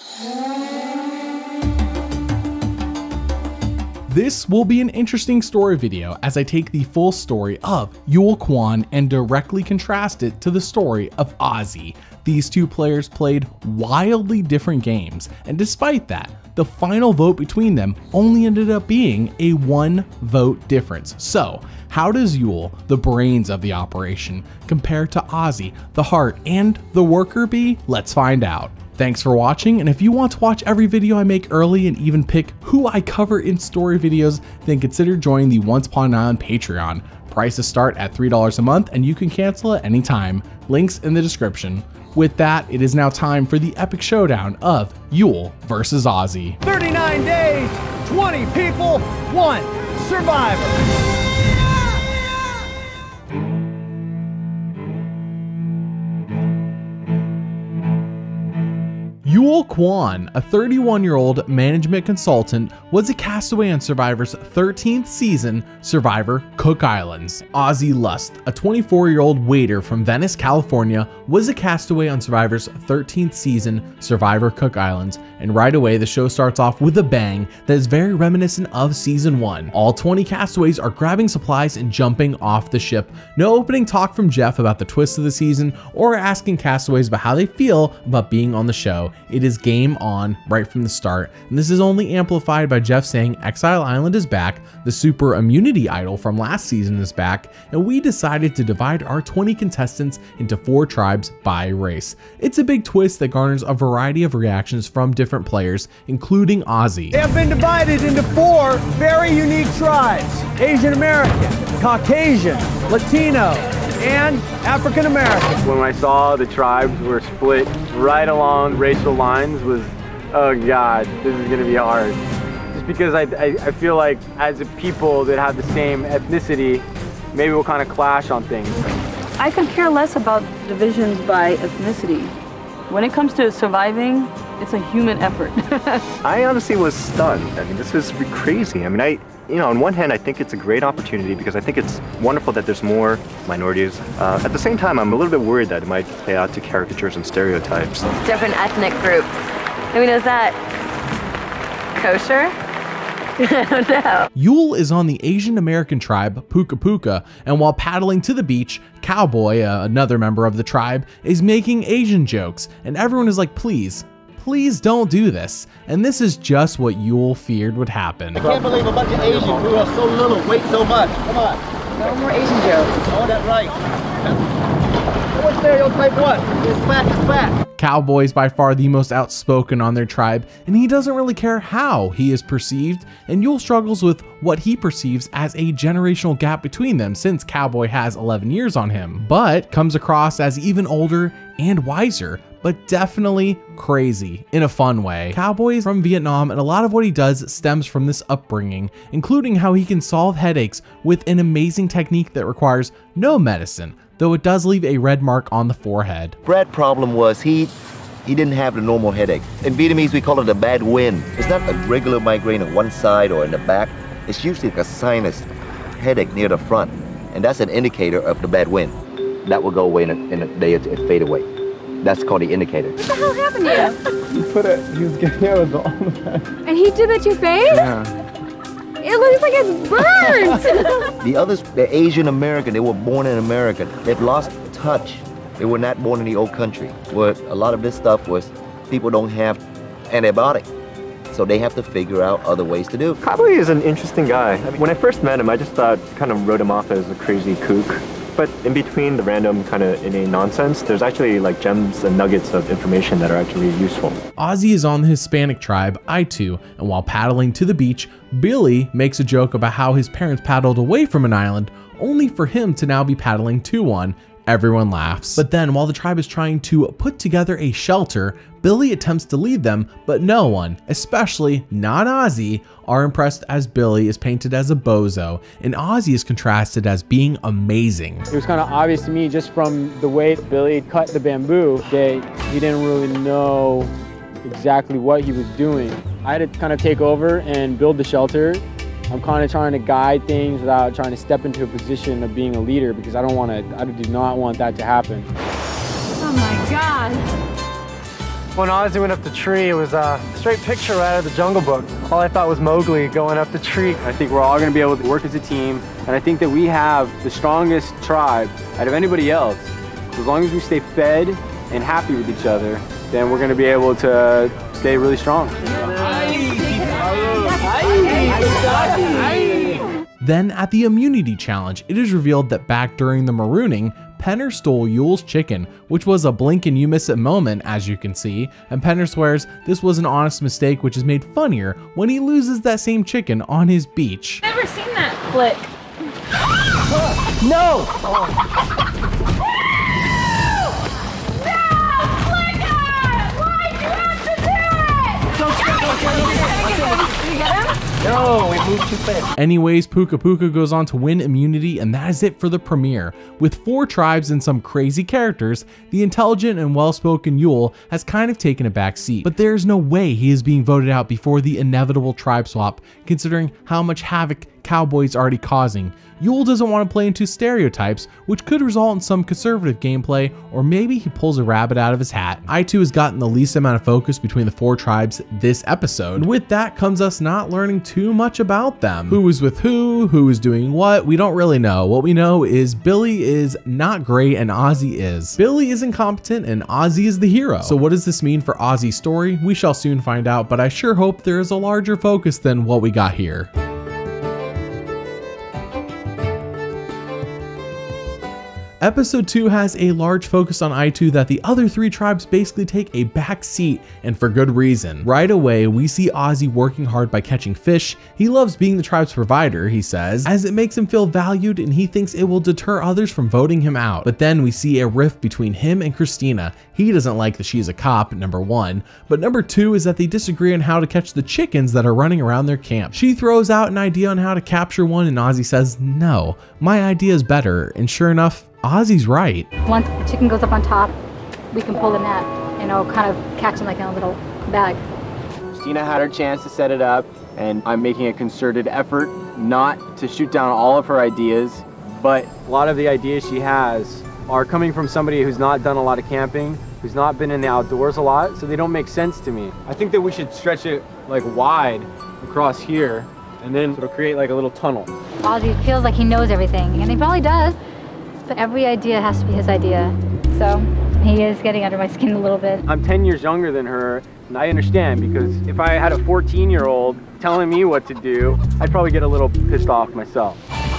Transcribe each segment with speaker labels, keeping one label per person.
Speaker 1: This will be an interesting story video as I take the full story of Yul Kwon and directly contrast it to the story of Ozzy. These two players played wildly different games, and despite that, the final vote between them only ended up being a 1 vote difference. So, how does Yul, the brains of the operation, compare to Ozzy, the heart and the worker bee? Let's find out. Thanks for watching, and if you want to watch every video I make early and even pick who I cover in story videos, then consider joining the Once Upon an Island Patreon. Prices start at $3 a month and you can cancel at any time. Links in the description. With that, it is now time for the epic showdown of Yul versus Ozzy.
Speaker 2: 39 days, 20 people, 1 survivor.
Speaker 1: Yul Kwon, a 31-year-old management consultant, was a castaway on Survivor's 13th season, Survivor Cook Islands. Ozzy Lusth, a 24-year-old waiter from Venice, California, was a castaway on Survivor's 13th season, Survivor Cook Islands, and right away the show starts off with a bang that is very reminiscent of season 1. All 20 castaways are grabbing supplies and jumping off the ship. No opening talk from Jeff about the twist of the season or asking castaways about how they feel about being on the show. It is game on right from the start, and this is only amplified by Jeff saying Exile Island is back, the super immunity idol from last season is back, and we decided to divide our 20 contestants into 4 tribes by race. It's a big twist that garners a variety of reactions from different players, including Ozzy.
Speaker 2: They have been divided into 4 very unique tribes: Asian American, Caucasian, Latino, and African American.
Speaker 3: When I saw the tribes were split right along racial lines was, oh God, this is gonna be hard. Just because I feel like as a people that have the same ethnicity, maybe we'll kind of clash on things.
Speaker 4: I could care less about divisions by ethnicity. When it comes to surviving, it's a human effort.
Speaker 5: I honestly was stunned. I mean, this was crazy. I mean, on one hand, I think it's a great opportunity because I think it's wonderful that there's more minorities. At the same time, I'm a little bit worried that it might play out to caricatures and stereotypes.
Speaker 6: Different ethnic groups. I mean, is that kosher? I don't know.
Speaker 1: Yul is on the Asian American tribe Puka Puka, and while paddling to the beach, Cowboy, another member of the tribe, is making Asian jokes, and everyone is like, please don't do this. And this is just what Yul feared would happen.
Speaker 7: I can't believe a bunch of Asians who are so little weight so much. Come on.
Speaker 4: No more Asian jokes.
Speaker 7: Oh, that's right. What stereotype what? It's fat is fat.
Speaker 1: Cowboy is by far the most outspoken on their tribe, and he doesn't really care how he is perceived, and Yul struggles with what he perceives as a generational gap between them since Cowboy has 11 years on him, but comes across as even older and wiser, but definitely crazy in a fun way. Cowboy is from Vietnam, and a lot of what he does stems from this upbringing, including how he can solve headaches with an amazing technique that requires no medicine, though it does leave a red mark on the forehead.
Speaker 8: Brad's problem was he didn't have the normal headache. In Vietnamese, we call it a bad wind. It's not a regular migraine on one side or in the back. It's usually like a sinus headache near the front, and that's an indicator of the bad wind. That will go away in a day, it fade away. That's called the indicator.
Speaker 6: What the hell happened to you?
Speaker 3: He was getting out with all of that.
Speaker 6: And he did that to your face?
Speaker 3: Yeah.
Speaker 6: It looks like it's burnt.
Speaker 8: The others, they're Asian American. They were born in America. They've lost touch. They were not born in the old country, where a lot of this stuff was people don't have antibiotics. So they have to figure out other ways to do it.
Speaker 5: Cowboy is an interesting guy. I mean, when I first met him, I just thought, kind of wrote him off as a crazy kook. But in between the random kind of inane nonsense, there's actually like gems and nuggets of information that are actually useful.
Speaker 1: Ozzy is on the Hispanic tribe, Aitu, and while paddling to the beach, Billy makes a joke about how his parents paddled away from an island, only for him to now be paddling to one. Everyone laughs. But then while the tribe is trying to put together a shelter, Billy attempts to lead them, but no one, especially not Ozzy, are impressed as Billy is painted as a bozo, and Ozzy is contrasted as being amazing.
Speaker 9: It was kind of obvious to me just from the way Billy cut the bamboo that he didn't really know exactly what he was doing. I had to kind of take over and build the shelter. I'm kind of trying to guide things without trying to step into a position of being a leader because I do not want that to happen.
Speaker 6: Oh my God.
Speaker 3: When Ozzy went up the tree, it was a straight picture right out of the Jungle Book. All I thought was Mowgli going up the tree. I think we're all going to be able to work as a team, and I think that we have the strongest tribe out of anybody else. As long as we stay fed and happy with each other, then we're going to be able to stay really strong.
Speaker 1: Then at the immunity challenge, it is revealed that back during the marooning, Penner stole Yul's chicken, which was a blink and you miss it moment, as you can see, and Penner swears this was an honest mistake, which is made funnier when he loses that same chicken on his beach.
Speaker 6: Never seen that flick.
Speaker 2: No!
Speaker 7: No, we moved too fast.
Speaker 1: Anyways, Puka Puka goes on to win immunity, and that is it for the premiere. With 4 tribes and some crazy characters, the intelligent and well-spoken Yul has kind of taken a back seat. But there's no way he is being voted out before the inevitable tribe swap, considering how much havoc Cowboy's already causing. Yul doesn't want to play into stereotypes, which could result in some conservative gameplay, or maybe he pulls a rabbit out of his hat. I2 has gotten the least amount of focus between the 4 tribes this episode, and with that comes us not learning too much about them. Who is with who is doing what, we don't really know. What we know is Billy is not great and Ozzy is. Billy is incompetent and Ozzy is the hero. So what does this mean for Ozzy's story? We shall soon find out, but I sure hope there is a larger focus than what we got here. Episode 2 has a large focus on I2 that the other 3 tribes basically take a back seat, and for good reason. Right away, we see Ozzy working hard by catching fish. He loves being the tribe's provider, he says, as it makes him feel valued and he thinks it will deter others from voting him out. But then we see a rift between him and Christina. He doesn't like that she's a cop, number 1, but number 2 is that they disagree on how to catch the chickens that are running around their camp. She throws out an idea on how to capture one and Ozzy says, no, my idea is better, and sure enough, Ozzy's right.
Speaker 10: Once the chicken goes up on top, we can pull the net, kind of catch him like in a little bag.
Speaker 3: Christina had her chance to set it up, and I'm making a concerted effort not to shoot down all of her ideas, but a lot of the ideas she has are coming from somebody who's not done a lot of camping, who's not been in the outdoors a lot, so they don't make sense to me. I think that we should stretch it like wide across here, and then it'll create like a little tunnel.
Speaker 10: Ozzy feels like he knows everything, and he probably does. But every idea has to be his idea. So he is getting under my skin a little bit.
Speaker 3: I'm 10 years younger than her, and I understand, because if I had a 14-year-old telling me what to do, I'd probably get a little pissed off myself.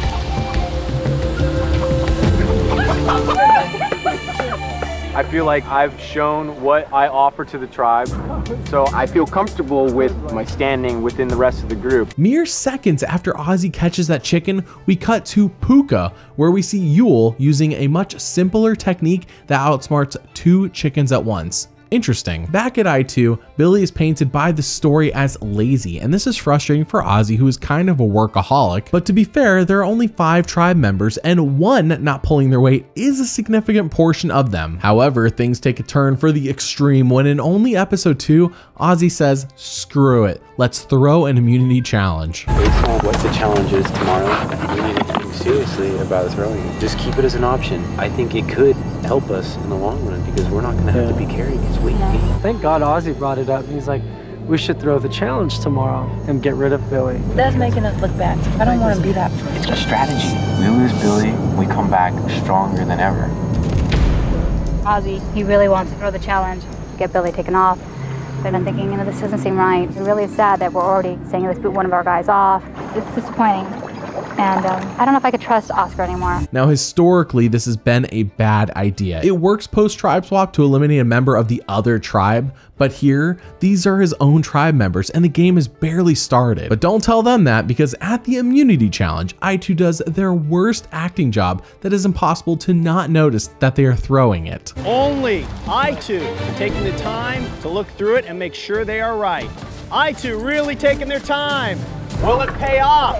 Speaker 3: I feel like I've shown what I offer to the tribe, so I feel comfortable with my standing within the rest of the group.
Speaker 1: Mere seconds after Ozzy catches that chicken, we cut to Puka, where we see Yul using a much simpler technique that outsmarts 2 chickens at once. Interesting. Back at I2, Billy is painted by the story as lazy, and this is frustrating for Ozzy, who is kind of a workaholic. But to be fair, there are only 5 tribe members, and 1 not pulling their weight is a significant portion of them. However, things take a turn for the extreme when in only episode 2, Ozzy says, screw it, let's throw an immunity challenge.
Speaker 11: Based on what the challenge is tomorrow, we need to think seriously about throwing it. Just keep it as an option. I think it could help us in the long run, because we're not going to have to be carrying his weight.
Speaker 3: Thank God Ozzy brought it up. He's like, we should throw the challenge tomorrow and get rid of Billy.
Speaker 4: That's making us look bad. I don't want to be that.
Speaker 11: It's a strategy. We lose Billy, we come back stronger than ever.
Speaker 10: Ozzy, he really wants to throw the challenge, get Billy taken off. But I'm thinking, this doesn't seem right. It really is sad that we're already saying let's boot one of our guys off. It's disappointing. And I don't know if I could trust Oscar anymore.
Speaker 1: Now, historically, this has been a bad idea. It works post-tribe swap to eliminate a member of the other tribe, but here, these are his own tribe members, and the game is barely started. But don't tell them that, because at the immunity challenge, I2 does their worst acting job that is impossible to not notice that they are throwing it.
Speaker 2: Only I2 taking the time to look through it and make sure they are right. I2 really taking their time. Will it pay off?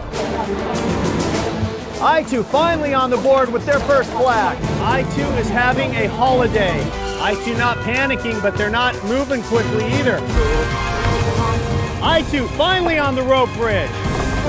Speaker 2: I2 finally on the board with their first flag. I2 is having a holiday. I2 not panicking, but they're not moving quickly either. I2 finally on the rope bridge.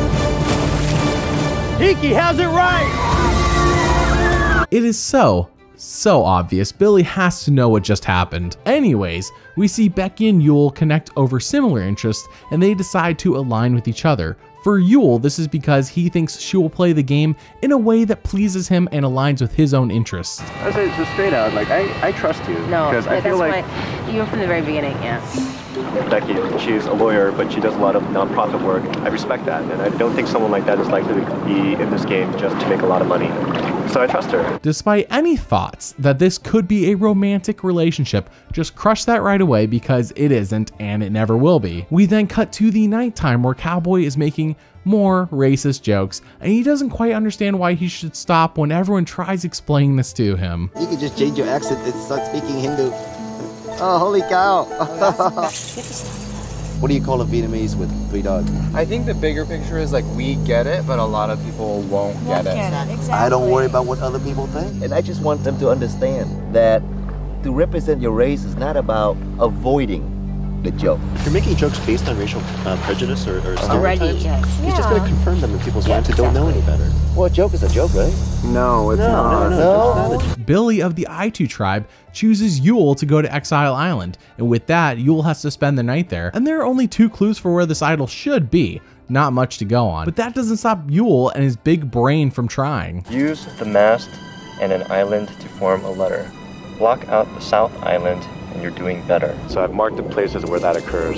Speaker 2: Hiki has it right.
Speaker 1: It is so So obvious, Billy has to know what just happened. Anyways, we see Becky and Yul connect over similar interests and they decide to align with each other. For Yul, this is because he thinks she will play the game in a way that pleases him and aligns with his own interests.
Speaker 5: I say just straight out, like I trust you.
Speaker 6: No,
Speaker 5: because I feel like
Speaker 6: you were from the very beginning, yeah.
Speaker 5: Becky, she's a lawyer, but she does a lot of nonprofit work. I respect that, and I don't think someone like that is likely to be in this game just to make a lot of money. So I trust her.
Speaker 1: Despite any thoughts that this could be a romantic relationship, just crush that right away because it isn't and it never will be. We then cut to the nighttime where Cowboy is making more racist jokes and he doesn't quite understand why he should stop when everyone tries explaining this to him.
Speaker 7: You can just change your accent and start speaking Hindu. Oh, holy cow. What do you call a Vietnamese with 3 dogs?
Speaker 12: I think the bigger picture is like we get it, but a lot of people won't get it.
Speaker 7: Exactly. I don't worry about what other people think. And I just want them to understand that to represent your race is not about avoiding the joke.
Speaker 5: If you're making jokes based on racial prejudice or
Speaker 6: Already,
Speaker 5: stereotypes,
Speaker 6: yes.
Speaker 5: it's just going to confirm them in people's minds who don't know any better.
Speaker 7: Well, a joke is a joke, right?
Speaker 3: No, it's not.
Speaker 7: No.
Speaker 1: Billy of the I2 tribe chooses Yul to go to Exile Island, and with that, Yul has to spend the night there, and there are only 2 clues for where this idol should be. Not much to go on, but that doesn't stop Yul and his big brain from trying.
Speaker 5: Use the mast and an island to form a letter. Block out the South Island and you're doing better. So I've marked the places where that occurs.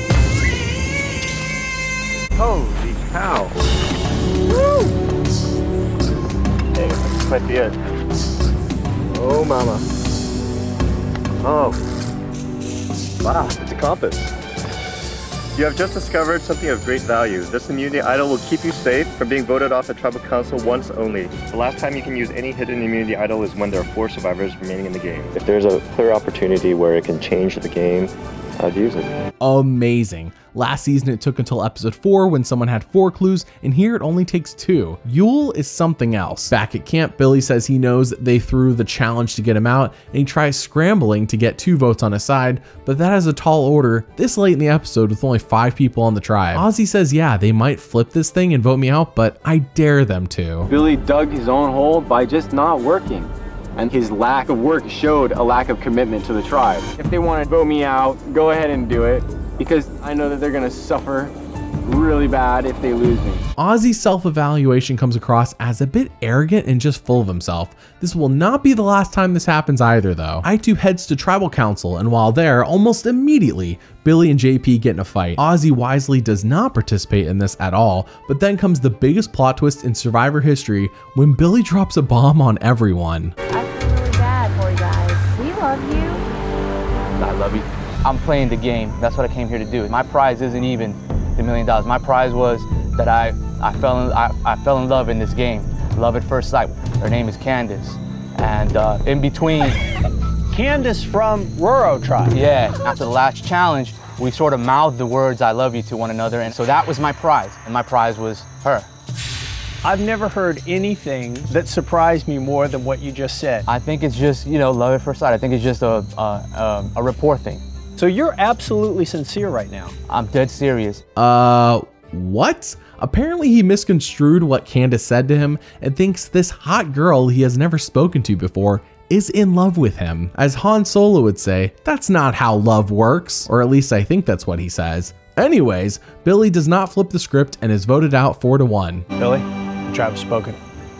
Speaker 3: Holy cow.
Speaker 5: Woo! Hey, this might be it. Oh, mama. Oh. Wow, it's a compass. You have just discovered something of great value. This immunity idol will keep you safe from being voted off the tribal council once only. The last time you can use any hidden immunity idol is when there are 4 survivors remaining in the game. If there's a clear opportunity where it can change the game, I'd use it.
Speaker 1: Amazing. Last season it took until episode 4 when someone had 4 clues, and here it only takes 2. Yul is something else. Back at camp, Billy says he knows they threw the challenge to get him out, and he tries scrambling to get 2 votes on his side, but that is a tall order this late in the episode with only 5 people on the tribe. Ozzy says, yeah, they might flip this thing and vote me out, but I dare them to.
Speaker 3: Billy dug his own hole by just not working. And his lack of work showed a lack of commitment to the tribe. If they want to vote me out, go ahead and do it, because I know that they're going to suffer really bad if they lose me.
Speaker 1: Ozzy's self-evaluation comes across as a bit arrogant and just full of himself. This will not be the last time this happens either though. I2 heads to tribal council, and while there, almost immediately, Billy and JP get in a fight. Ozzy wisely does not participate in this at all, but then comes the biggest plot twist in Survivor history when Billy drops a bomb on everyone.
Speaker 13: I love you. I'm playing the game. That's what I came here to do. My prize isn't even the $1 million. My prize was that I fell in love in this game. Love at first sight. Her name is Candace. And in between...
Speaker 2: Candace from Roro tribe.
Speaker 13: Yeah. After the last challenge, we sort of mouthed the words I love you to one another. And so that was my prize. And my prize was her.
Speaker 2: I've never heard anything that surprised me more than what you just said.
Speaker 13: I think it's just, you know, love at first sight. I think it's just a rapport thing.
Speaker 2: So you're absolutely sincere right now.
Speaker 13: I'm dead serious.
Speaker 1: What? Apparently he misconstrued what Candace said to him and thinks this hot girl he has never spoken to before is in love with him. As Han Solo would say, that's not how love works. Or at least I think that's what he says. Anyways, Billy does not flip the script and is voted out 4-1.
Speaker 2: Billy? The tribe's spoken.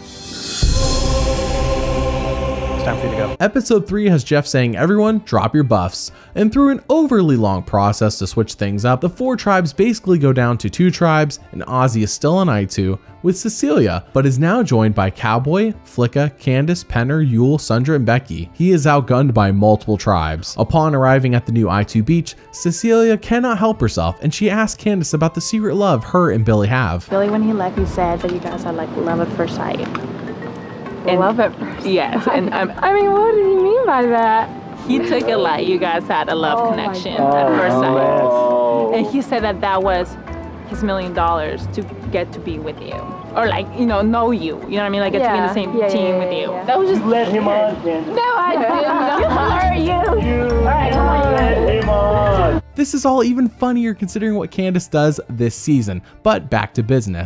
Speaker 2: It's time for you to go.
Speaker 1: Episode 3 has Jeff saying, everyone drop your buffs. And through an overly long process to switch things up, the 4 tribes basically go down to 2 tribes, and Ozzy is still on I2 with Cecilia, but is now joined by Cowboy, Flicka, Candace, Penner, Yul, Sundra, and Becky. He is outgunned by multiple tribes. Upon arriving at the new I2 beach, Cecilia cannot help herself, and she asks Candace about the secret love her and Billy have.
Speaker 14: Billy, when he left, he said that you guys had like love at first sight. And,
Speaker 4: Love at first.
Speaker 14: Yes, and I mean, what did he mean by that?
Speaker 4: He took it like you guys had a love connection
Speaker 14: at
Speaker 4: first sight.
Speaker 14: Oh. And he said that that was his $1 million to get to be with you. Or like, you know you. You know what I mean? Like get to be in the same team with you. That was just...
Speaker 7: Let him on, Candace.
Speaker 14: No, I didn't. You. All right, come on.
Speaker 7: Let him on.
Speaker 1: This is all even funnier considering what Candace does this season, but back to business.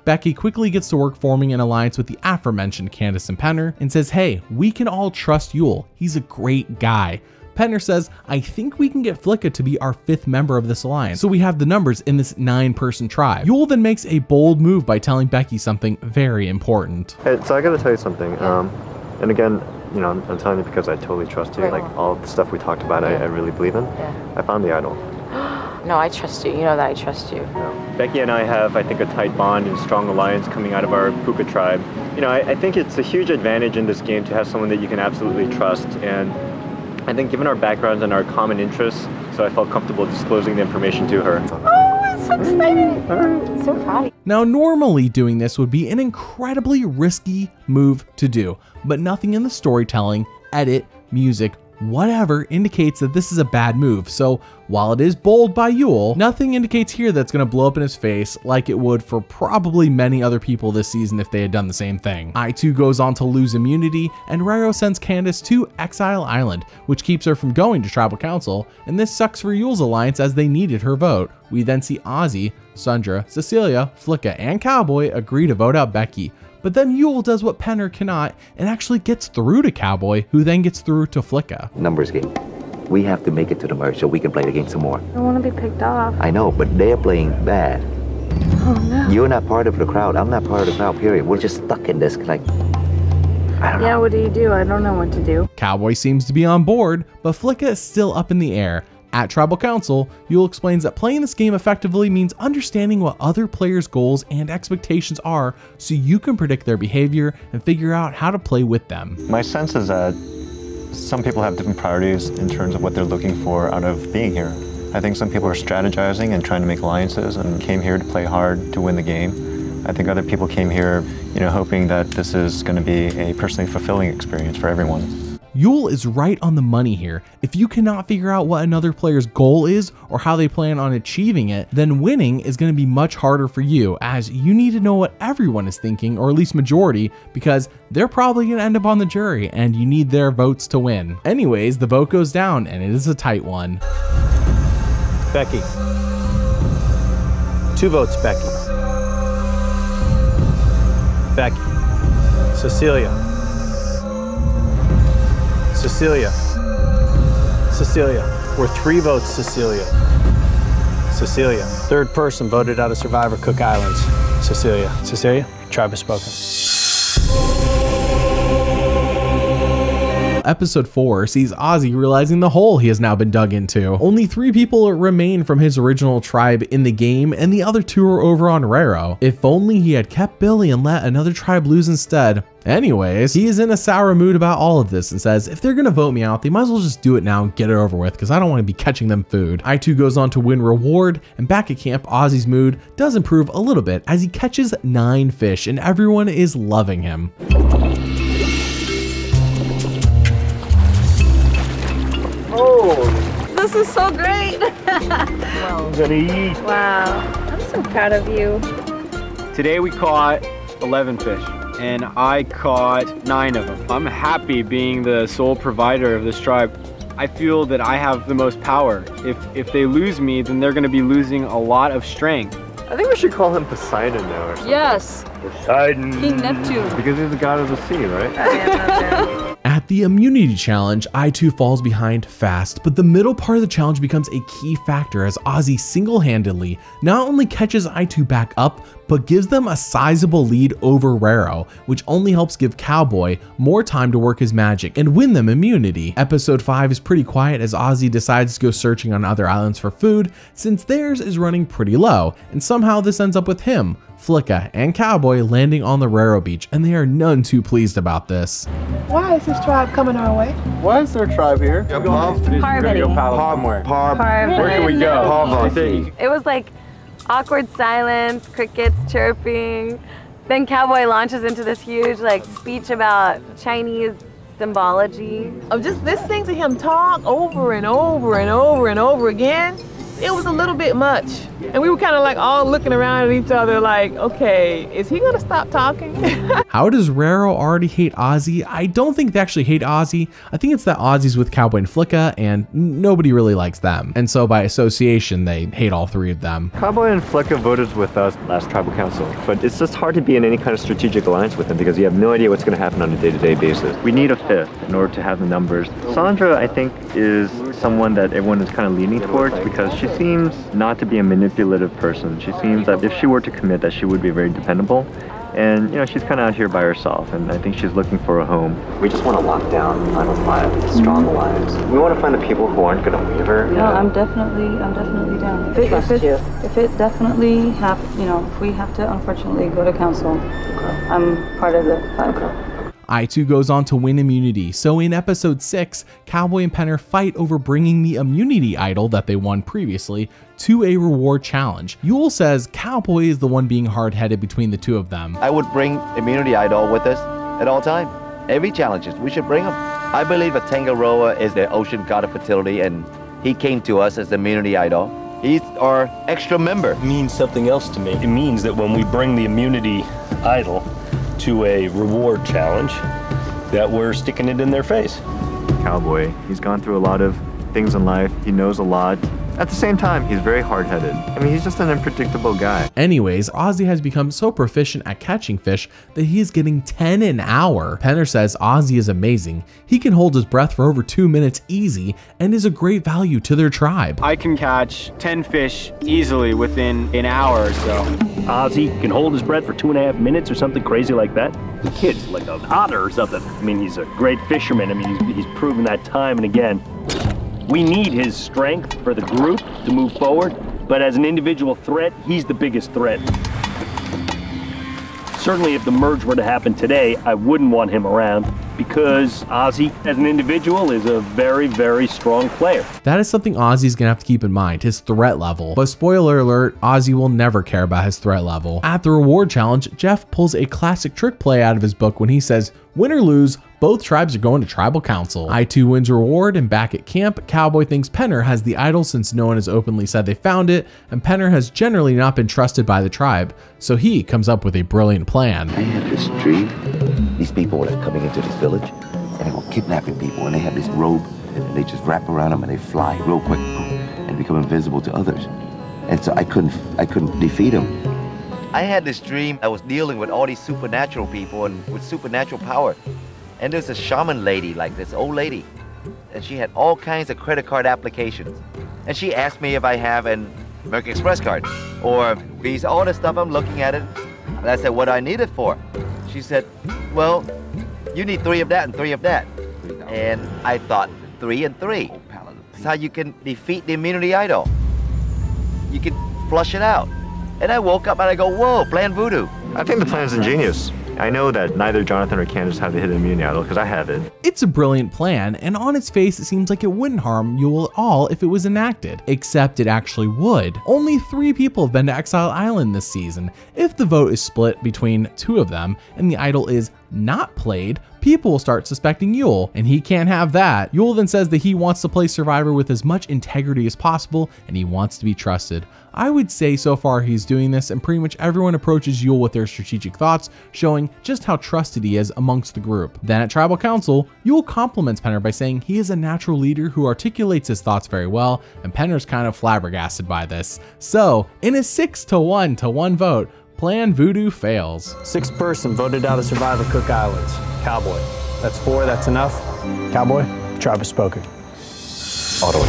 Speaker 1: Becky quickly gets to work forming an alliance with the aforementioned Candace and Penner and says, hey, we can all trust Yul. He's a great guy. Penner says, I think we can get Flicka to be our 5th member of this alliance, so we have the numbers in this 9-person tribe. Yul then makes a bold move by telling Becky something very important.
Speaker 5: Hey, so I gotta tell you something, and again, you know, I'm telling you because I totally trust you, like all the stuff we talked about, I really believe in. I found the idol.
Speaker 6: No, I trust you. You know that I trust you.
Speaker 5: Becky and I have, I think, a tight bond and strong alliance coming out of our Puka tribe. You know, I think it's a huge advantage in this game to have someone that you can absolutely trust, and I think given our backgrounds and our common interests, so I felt comfortable disclosing the information to her.
Speaker 6: Oh, I'm so excited. So proud.
Speaker 1: Now, normally doing this would be an incredibly risky move to do, but nothing in the storytelling, edit, music, whatever indicates that this is a bad move. So while it is bold by Yul, nothing indicates here that's going to blow up in his face like it would for probably many other people this season if they had done the same thing. I2 goes on to lose immunity, and Rero sends Candace to Exile Island, which keeps her from going to Tribal Council, and this sucks for Yul's alliance as they needed her vote. We then see Ozzy, Sundra, Cecilia, Flicka, and Cowboy agree to vote out Becky. But then Yul does what Penner cannot and actually gets through to Cowboy, who then gets through to Flicka.
Speaker 8: Numbers game. We have to make it to the merge so we can play the game some more.
Speaker 4: I don't want to be picked off.
Speaker 8: I know, but they're playing bad.
Speaker 4: Oh no.
Speaker 8: You're not part of the crowd. I'm not part of the crowd, period. We're just stuck in this, like, I don't know.
Speaker 4: Yeah, what do? I don't know what to do.
Speaker 1: Cowboy seems to be on board, but Flicka is still up in the air. At Tribal Council, Yul explains that playing this game effectively means understanding what other players' goals and expectations are so you can predict their behavior and figure out how to play with them.
Speaker 5: My sense is that some people have different priorities in terms of what they're looking for out of being here. I think some people are strategizing and trying to make alliances and came here to play hard to win the game. I think other people came here, you know, hoping that this is going to be a personally fulfilling experience for everyone.
Speaker 1: Yul is right on the money here. If you cannot figure out what another player's goal is or how they plan on achieving it, then winning is going to be much harder for you, as you need to know what everyone is thinking, or at least majority, because they're probably going to end up on the jury and you need their votes to win. Anyways, the vote goes down and it is a tight one.
Speaker 2: Becky. 2 votes, Becky. Becky. Cecilia. Cecilia. Cecilia. We're 3 votes, Cecilia. Cecilia. 3rd person voted out of Survivor Cook Islands. Cecilia. Cecilia, tribe has spoken.
Speaker 1: Episode 4 sees Ozzy realizing the hole he has now been dug into. Only 3 people remain from his original tribe in the game, and the other 2 are over on Rero. If only he had kept Billy and let another tribe lose instead. Anyways, he is in a sour mood about all of this and says if they're gonna vote me out, they might as well just do it now and get it over with, because I don't want to be catching them food. I2 goes on to win reward, and back at camp, Ozzy's mood does improve a little bit as he catches 9 fish and everyone is loving him.
Speaker 6: Oh, this is so great.
Speaker 2: I'm gonna eat.
Speaker 4: Wow, I'm so proud of you.
Speaker 3: Today we caught 11 fish, and I caught 9 of them. I'm happy being the sole provider of this tribe. I feel that I have the most power. If they lose me, then they're gonna be losing a lot of strength.
Speaker 5: I think we should call him Poseidon now or something.
Speaker 4: Yes.
Speaker 5: Poseidon.
Speaker 4: King Neptune.
Speaker 5: Because he's the god of the sea, right?
Speaker 1: At the immunity challenge, I2 falls behind fast, but the middle part of the challenge becomes a key factor as Ozzy single-handedly not only catches I2 back up, but gives them a sizable lead over Rero, which only helps give Cowboy more time to work his magic and win them immunity. Episode 5 is pretty quiet as Ozzy decides to go searching on other islands for food, since theirs is running pretty low, and somehow this ends up with him, Flicka, and Cowboy landing on the Rero beach, and they are none too pleased about this.
Speaker 15: Why is this tribe coming our way?
Speaker 5: Why is there a tribe here?
Speaker 4: Parvati.
Speaker 3: Where can we go?
Speaker 6: It was like awkward silence, crickets chirping. Then Cowboy launches into this huge like speech about Chinese symbology.
Speaker 15: Of just listening to him talk over and over and over and over again.
Speaker 16: it was a little bit much. And we were kind of like all looking around at each other like, okay, is he gonna stop talking?
Speaker 1: How does Rero already hate Ozzy? I don't think they actually hate Ozzy. I think it's that Ozzy's with Cowboy and Flicka and nobody really likes them. And so by association, they hate all three of them.
Speaker 5: Cowboy and Flicka voted with us last tribal council, but it's just hard to be in any kind of strategic alliance with them because you have no idea what's going to happen on a day-to-day basis. We need a fifth in order to have the numbers. Sandra, I think, is someone that everyone is kind of leaning towards because she seems not to be a manipulative person. She seems that if she were to commit, that she would be very dependable. And, you know, she's kind of out here by herself, and I think she's looking for a home. We just want to lock down Final Five, strong alliance. We want to find the people who aren't going to waver.
Speaker 4: No, I'm definitely down. If it definitely if we have to unfortunately go to council, I'm part of the five.
Speaker 1: I2 goes on to win immunity, so in episode 6, Cowboy and Penner fight over bringing the immunity idol that they won previously to a reward challenge. Yul says Cowboy is the one being hard-headed between the two of them.
Speaker 8: I would bring immunity idol with us at all time. Every challenges, we should bring him. I believe a Tangaroa is the ocean god of fertility, and he came to us as the immunity idol. He's our extra member.
Speaker 17: It means something else to me. It means that when we bring the immunity idol to a reward challenge, that we're sticking it in their face.
Speaker 5: Cowboy, he's gone through a lot of things in life. He knows a lot. At the same time, he's very hard-headed. I mean, he's just an unpredictable guy.
Speaker 1: Anyways, Ozzy has become so proficient at catching fish that he's getting 10 an hour. Penner says Ozzy is amazing. He can hold his breath for over 2 minutes easy and is a great value to their tribe.
Speaker 9: I can catch 10 fish easily within an hour or so.
Speaker 17: Ozzy can hold his breath for 2.5 minutes or something crazy like that. The kid's like an otter or something. I mean, he's a great fisherman. I mean, he's proven that time and again. We need his strength for the group to move forward, but as an individual threat, he's the biggest threat. Certainly if the merge were to happen today, I wouldn't want him around because Ozzy, as an individual, is a very, very strong player.
Speaker 1: That is something Ozzy's gonna have to keep in mind, his threat level. But spoiler alert, Ozzy will never care about his threat level. At the reward challenge, Jeff pulls a classic trick play out of his book when he says, win or lose, both tribes are going to tribal council. I2 wins reward, and back at camp, Cowboy thinks Penner has the idol since no one has openly said they found it, and Penner has generally not been trusted by the tribe, so he comes up with a brilliant plan.
Speaker 8: I had this dream. These people were coming into this village, and they were kidnapping people, and they had this robe, and they just wrap around them, and they fly real quick, and become invisible to others. And so I couldn't defeat them. I had this dream I was dealing with all these supernatural people and with supernatural power. And there's a shaman lady, like this old lady, and she had all kinds of credit card applications. And she asked me if I have an American Express card or Visa, all this stuff. I'm looking at it, and I said, what do I need it for? She said, well, you need 3 of that and 3 of that. And I thought, 3 and 3. That's how you can defeat the immunity idol. You can flush it out. And I woke up and I go, whoa, plan voodoo.
Speaker 5: I think the plan is ingenious. I know that neither Jonathan or Candace have the hidden immunity idol because I have it.
Speaker 1: It's a brilliant plan, and on its face it seems like it wouldn't harm Yul at all if it was enacted, except it actually would. Only 3 people have been to Exile Island this season. If the vote is split between 2 of them and the idol is not played, people will start suspecting Yul, and he can't have that. Yul then says that he wants to play Survivor with as much integrity as possible, and he wants to be trusted. I would say so far he's doing this, and pretty much everyone approaches Yul with their strategic thoughts, showing just how trusted he is amongst the group. Then at Tribal Council, Yul compliments Penner by saying he is a natural leader who articulates his thoughts very well, and Penner's kind of flabbergasted by this. So, in a 6-to-1 vote, Plan Voodoo fails.
Speaker 2: 6th person voted out of Survivor Cook Islands. Cowboy. That's 4, that's enough. Cowboy, tribe has spoken.
Speaker 8: All the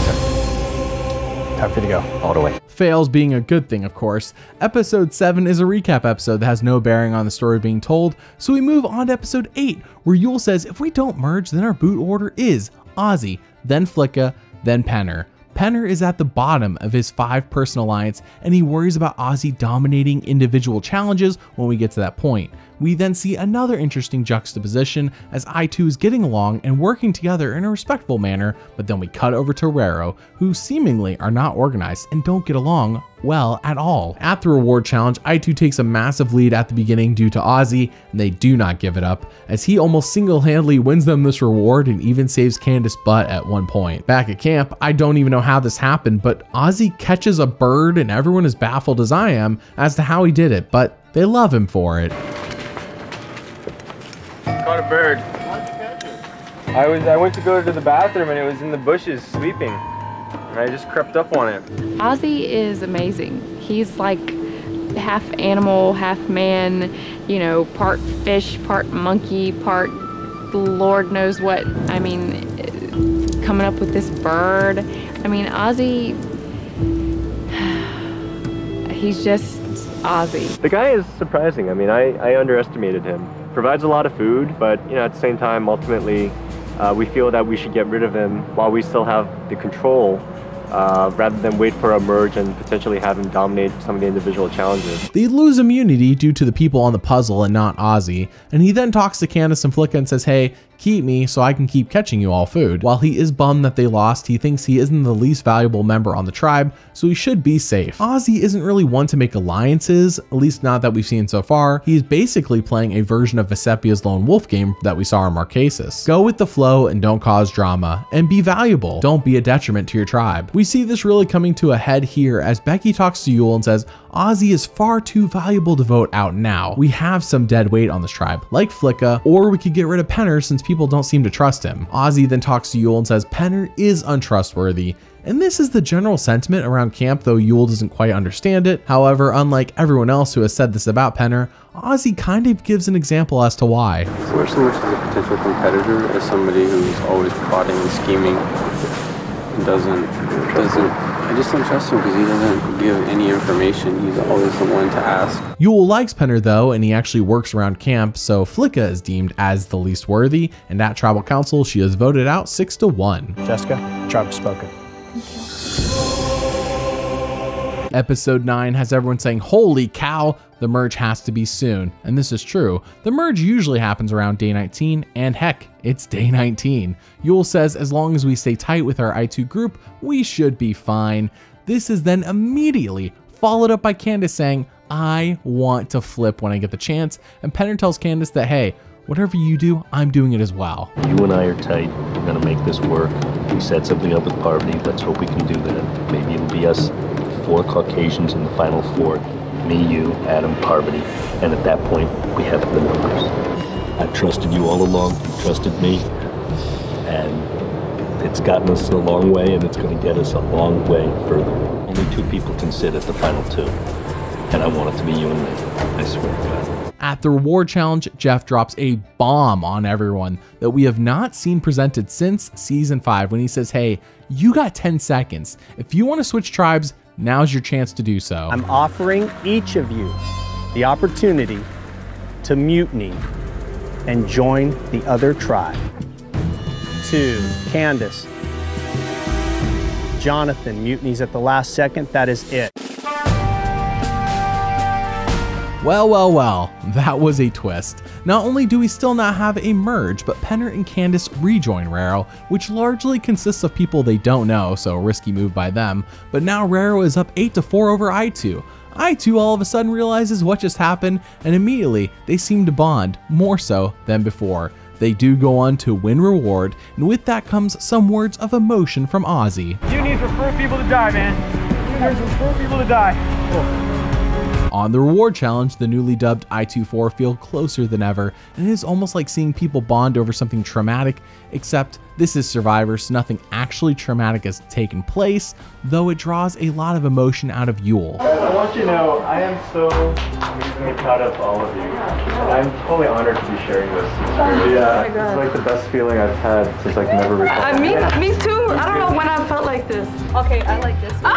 Speaker 8: way.
Speaker 2: Time for you to go.
Speaker 8: All the way.
Speaker 1: Fails being a good thing, of course. Episode 7 is a recap episode that has no bearing on the story being told, so we move on to episode 8, where Yul says if we don't merge, then our boot order is Ozzy, then Flicka, then Penner. Penner is at the bottom of his 5-person alliance, and he worries about Ozzy dominating individual challenges when we get to that point. We then see another interesting juxtaposition as I2 is getting along and working together in a respectful manner, but then we cut over to Rero, who seemingly are not organized and don't get along well at all. At the reward challenge, I2 takes a massive lead at the beginning due to Ozzy, and they do not give it up, as he almost single-handedly wins them this reward and even saves Candace's butt at one point. Back at camp, I don't even know how this happened, but Ozzy catches a bird and everyone is baffled as I am as to how he did it, but they love him for it.
Speaker 3: Caught a bird. I went to go to the bathroom and it was in the bushes sleeping. And I just crept up on it.
Speaker 18: Ozzy is amazing. He's like half animal, half man, you know, part fish, part monkey, part Lord knows what. I mean, coming up with this bird. I mean, Ozzy, he's just Ozzy.
Speaker 5: The guy is surprising. I mean, I underestimated him. Provides a lot of food, but you know, at the same time, ultimately, we feel that we should get rid of him while we still have the control, rather than wait for a merge and potentially have him dominate some of the individual challenges.
Speaker 1: They lose immunity due to the people on the puzzle and not Ozzy, and he then talks to Candace and Flicka and says, hey, keep me so I can keep catching you all food. While he is bummed that they lost, he thinks he isn't the least valuable member on the tribe, so he should be safe. Ozzy isn't really one to make alliances, at least not that we've seen so far. He's basically playing a version of Vesepia's Lone Wolf game that we saw in Marquesas. Go with the flow and don't cause drama, and be valuable. Don't be a detriment to your tribe. We see this really coming to a head here as Becky talks to Yul and says, Ozzy is far too valuable to vote out now. We have some dead weight on this tribe, like Flicka, or we could get rid of Penner since people don't seem to trust him. Ozzy then talks to Yul and says Penner is untrustworthy, and this is the general sentiment around camp, though Yul doesn't quite understand it. However, unlike everyone else who has said this about Penner, Ozzy kind of gives an example as to why.
Speaker 11: So much as a potential competitor, as somebody who's always plotting and scheming, and I just don't trust him because he doesn't give any information. He's always the one to ask.
Speaker 1: Yul likes Penner though, and he actually works around camp, so Flicka is deemed as the least worthy, and at Tribal Council, she is voted out 6-1.
Speaker 2: Jessica, tribe spoken.
Speaker 1: Episode 9 has everyone saying, holy cow, the merge has to be soon. And this is true. The merge usually happens around day 19, and heck, it's day 19. Yul says as long as we stay tight with our I2 group, we should be fine. This is then immediately followed up by Candace saying, I want to flip when I get the chance, and Penner tells Candace that, hey, whatever you do, I'm doing it as well.
Speaker 17: You and I are tight. We're gonna make this work. We set something up with Parvati. Let's hope we can do that. Maybe it'll be us 4 Caucasians in the final 4. Me, you, Adam, Parvati. And at that point, we have the numbers. I've trusted you all along. You trusted me. And it's gotten us a long way, and it's gonna get us a long way further. Only 2 people can sit at the final 2. And I want it to be you and me. I swear to God.
Speaker 1: At the reward challenge, Jeff drops a bomb on everyone that we have not seen presented since season 5 when he says, hey, you got 10 seconds. If you want to switch tribes, now's your chance to do so.
Speaker 2: I'm offering each of you the opportunity to mutiny and join the other tribe. 2, Candace. Jonathan mutinies at the last second. That is it.
Speaker 1: Well, that was a twist. Not only do we still not have a merge, but Penner and Candace rejoin Raro, which largely consists of people they don't know, so a risky move by them, but now Raro is up 8-4 over I2. I2 all of a sudden realizes what just happened, and immediately they seem to bond, more so than before. They do go on to win reward, and with that comes some words of emotion from Ozzy.
Speaker 2: You need for 4 people to die, man. There's for 4 people to die. Oh.
Speaker 1: On the reward challenge, the newly dubbed I2-4 feel closer than ever, and it is almost like seeing people bond over something traumatic, except this is Survivor, so nothing actually traumatic has taken place, though it draws a lot of emotion out of Yul.
Speaker 5: I want you to know, I am so amazingly proud of all of you. And I'm totally honored to be sharing this experience. It's like the best feeling I've had since I can never recall.
Speaker 4: Me too. I don't know when I felt like this. Okay, I like this one.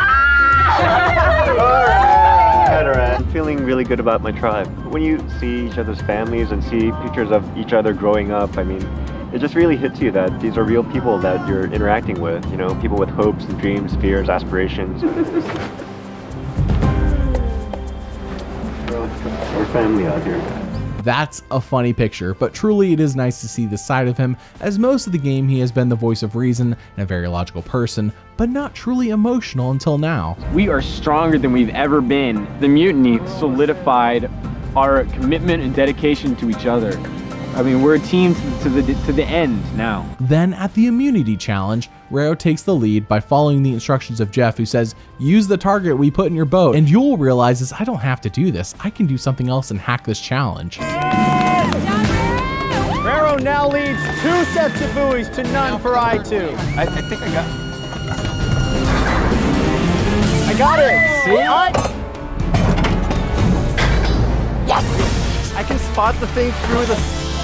Speaker 5: I'm feeling really good about my tribe. When you see each other's families and see pictures of each other growing up, I mean, it just really hits you that these are real people that you're interacting with, you know, people with hopes and dreams, fears, aspirations. We're family out here.
Speaker 1: That's a funny picture, but truly it is nice to see this side of him, as most of the game he has been the voice of reason and a very logical person, but not truly emotional until now.
Speaker 9: We are stronger than we've ever been. The mutiny solidified our commitment and dedication to each other. I mean, we're a team to the end now.
Speaker 1: Then at the immunity challenge, Rero takes the lead by following the instructions of Jeff, who says, use the target we put in your boat. And Yul realizes, I don't have to do this. I can do something else and hack this challenge.
Speaker 2: Rero now leads 2 sets of buoys to none for I2.
Speaker 13: I think I got
Speaker 2: I got it. See?
Speaker 13: Yes!
Speaker 2: I can spot the thing through the...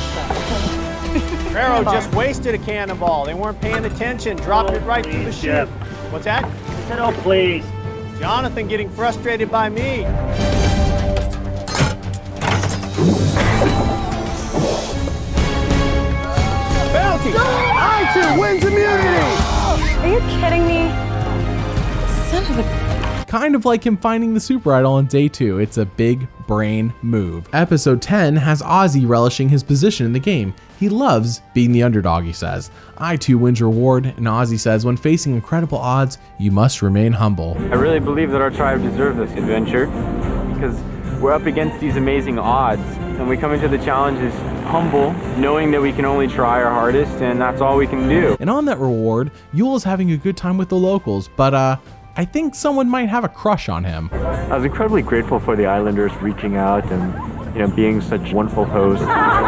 Speaker 2: Rero just wasted a cannonball. They weren't paying attention. Dropped it right through the chute. What's that?
Speaker 17: I said, oh, please.
Speaker 2: Jonathan getting frustrated by me. Bounty! I2 wins immunity!
Speaker 6: Are you kidding me? Son of a...
Speaker 1: Kind of like him finding the super idol on day 2, it's a big brain move. Episode 10 has Ozzy relishing his position in the game. He loves being the underdog, he says. I2 wins reward, and Ozzy says, when facing incredible odds, you must remain humble.
Speaker 3: I really believe that our tribe deserves this adventure because we're up against these amazing odds, and we come into the challenges humble, knowing that we can only try our hardest, and that's all we can do.
Speaker 1: And on that reward, Yul is having a good time with the locals, but I think someone might have a crush on him.
Speaker 5: I was incredibly grateful for the Islanders reaching out and, being such wonderful hosts.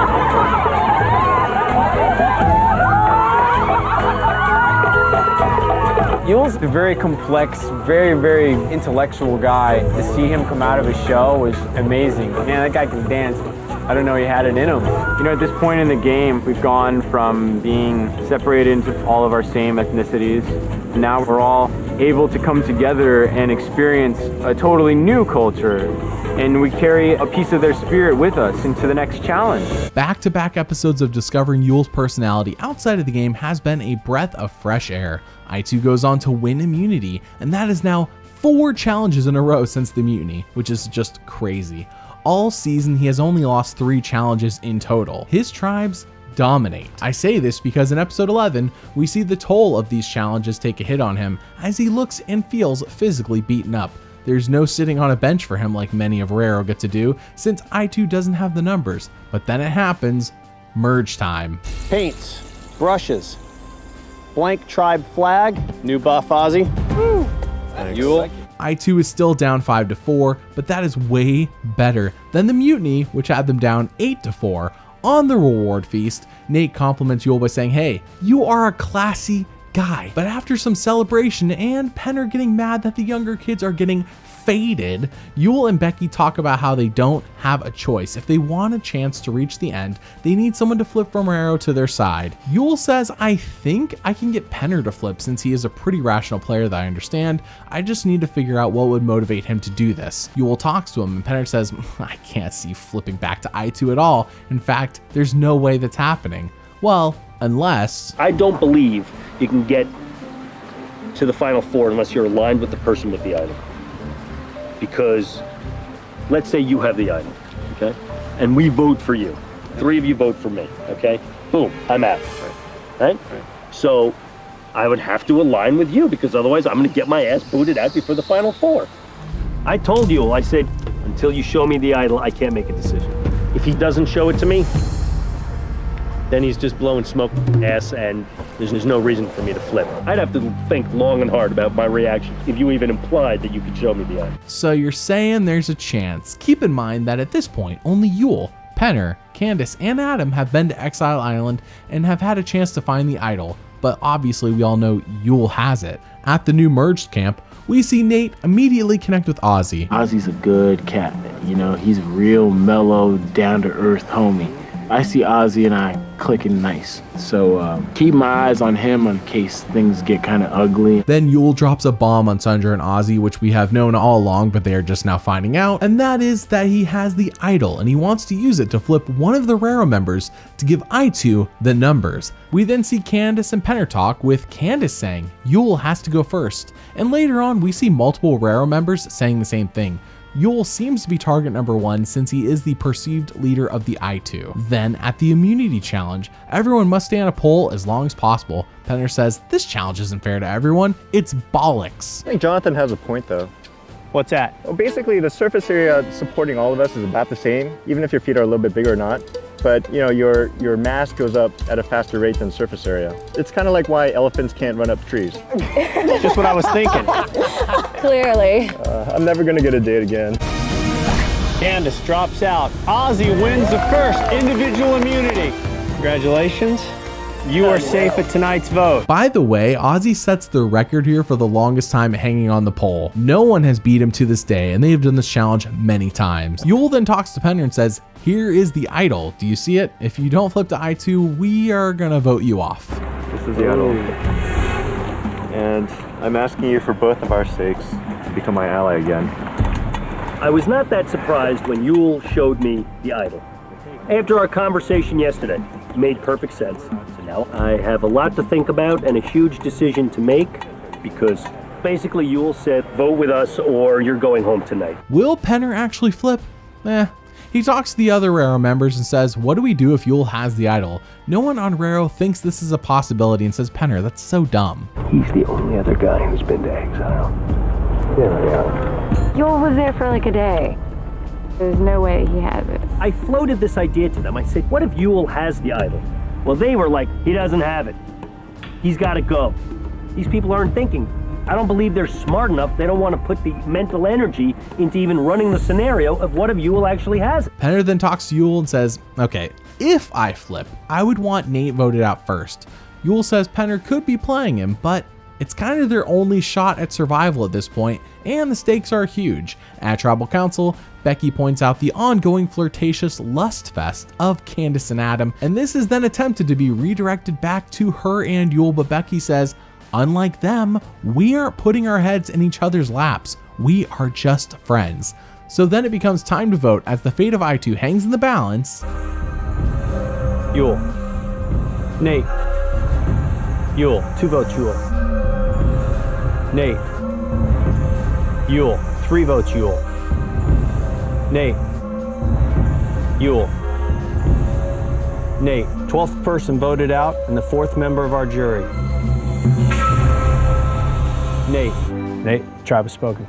Speaker 9: Yul's a very complex, very, very intellectual guy. To see him come out of his shell was amazing. Man, that guy can dance. I don't know he had it in him.
Speaker 3: At this point in the game, we've gone from being separated into all of our same ethnicities. Now we're all able to come together and experience a totally new culture. And we carry a piece of their spirit with us into the next challenge.
Speaker 1: Back-to-back episodes of discovering Yul's personality outside of the game has been a breath of fresh air. I2 goes on to win immunity, and that is now 4 challenges in a row since the mutiny, which is just crazy. All season, he has only lost 3 challenges in total. His tribes dominate. I say this because in episode 11, we see the toll of these challenges take a hit on him as he looks and feels physically beaten up. There's no sitting on a bench for him like many of Rero get to do, since I2 doesn't have the numbers. But then it happens, merge time.
Speaker 2: Paints, brushes, blank tribe flag, new buff Ozzy. Woo. Yul.
Speaker 1: I2 is still down 5-4, but that is way better than the mutiny, which had them down 8-4. On the reward feast, Nate compliments Yul by saying, hey, you are a classy guy. But after some celebration and Penner getting mad that the younger kids are getting faded, Yul and Becky talk about how they don't have a choice. If they want a chance to reach the end, they need someone to flip from Rero to their side. Yul says, I think I can get Penner to flip since he is a pretty rational player that I understand. I just need to figure out what would motivate him to do this. Yul talks to him and Penner says, I can't see flipping back to I2 at all. In fact, there's no way that's happening. Well, unless...
Speaker 17: I don't believe you can get to the Final Four unless you're aligned with the person with the item. Because let's say you have the item, okay? And we vote for you. 3 of you vote for me, okay? Boom, I'm out, right? So I would have to align with you because otherwise I'm gonna get my ass booted out before the Final Four. I told you, I said, until you show me the idol, I can't make a decision. If he doesn't show it to me, then he's just blowing smoke ass and there's no reason for me to flip. I'd have to think long and hard about my reaction if you even implied that you could show me the idol.
Speaker 1: So you're saying there's a chance. Keep in mind that at this point, only Yul, Penner, Candace, and Adam have been to Exile Island and have had a chance to find the idol, but obviously we all know Yul has it. At the new merged camp, we see Nate immediately connect with Ozzy.
Speaker 19: Ozzy's a good cat, he's a real mellow, down-to-earth homie. I see Ozzy and I clicking nice, so keep my eyes on him in case things get kind of ugly.
Speaker 1: Then Yul drops a bomb on Sundra and Ozzy, which we have known all along, but they are just now finding out, and that is that he has the idol and he wants to use it to flip one of the Rero members to give I2 the numbers. We then see Candace and Penner talk, with Candace saying Yul has to go first, and later on we see multiple Rero members saying the same thing. Yul seems to be target number 1 since he is the perceived leader of the I2. Then at the immunity challenge, everyone must stay on a pole as long as possible. Penner says this challenge isn't fair to everyone, it's bollocks.
Speaker 5: I think Jonathan has a point though.
Speaker 2: What's that?
Speaker 5: Well, basically the surface area supporting all of us is about the same, even if your feet are a little bit bigger or not. But you know, your mass goes up at a faster rate than surface area. It's kind of like why elephants can't run up trees.
Speaker 2: Just what I was thinking.
Speaker 6: Clearly.
Speaker 5: I'm never gonna get a date again.
Speaker 2: Candace drops out. Ozzy wins the first individual immunity. Congratulations. You are safe at tonight's vote.
Speaker 1: By the way, Ozzy sets the record here for the longest time hanging on the pole. No one has beat him to this day, and they have done this challenge many times. Yul then talks to Penner and says, here is the idol. Do you see it? If you don't flip to I2, we are gonna vote you off.
Speaker 5: This is the idol. And I'm asking you for both of our sakes to become my ally again.
Speaker 17: I was not that surprised when Yul showed me the idol. After our conversation yesterday, it made perfect sense. So now I have a lot to think about and a huge decision to make because basically Yul said, vote with us or you're going home tonight.
Speaker 1: Will Penner actually flip? He talks to the other Raro members and says, what do we do if Yul has the idol? No one on Raro thinks this is a possibility and says, Penner, that's so dumb.
Speaker 17: He's the only other guy who's been to exile.
Speaker 6: Yul was there for like a day. There's no way he has it.
Speaker 17: I floated this idea to them. I said, what if Yul has the idol? Well, they were like, he doesn't have it. He's got to go. These people aren't thinking. I don't believe they're smart enough. They don't want to put the mental energy into even running the scenario of what if Yul actually has it.
Speaker 1: Penner then talks to Yul and says, okay, if I flip, I would want Nate voted out first. Yul says Penner could be playing him, but it's kind of their only shot at survival at this point, and the stakes are huge. At Tribal Council, Becky points out the ongoing flirtatious lust fest of Candace and Adam, and this is then attempted to be redirected back to her and Yul, but Becky says, unlike them, we aren't putting our heads in each other's laps. We are just friends. So then it becomes time to vote as the fate of I2 hangs in the balance.
Speaker 2: Yul. Nate. Yul. 2 votes Yul. Nate. Yul. 3 votes Yul. Nate. Yul. Nate. 12th person voted out and the 4th member of our jury. Nate. Nate. Tribe has spoken.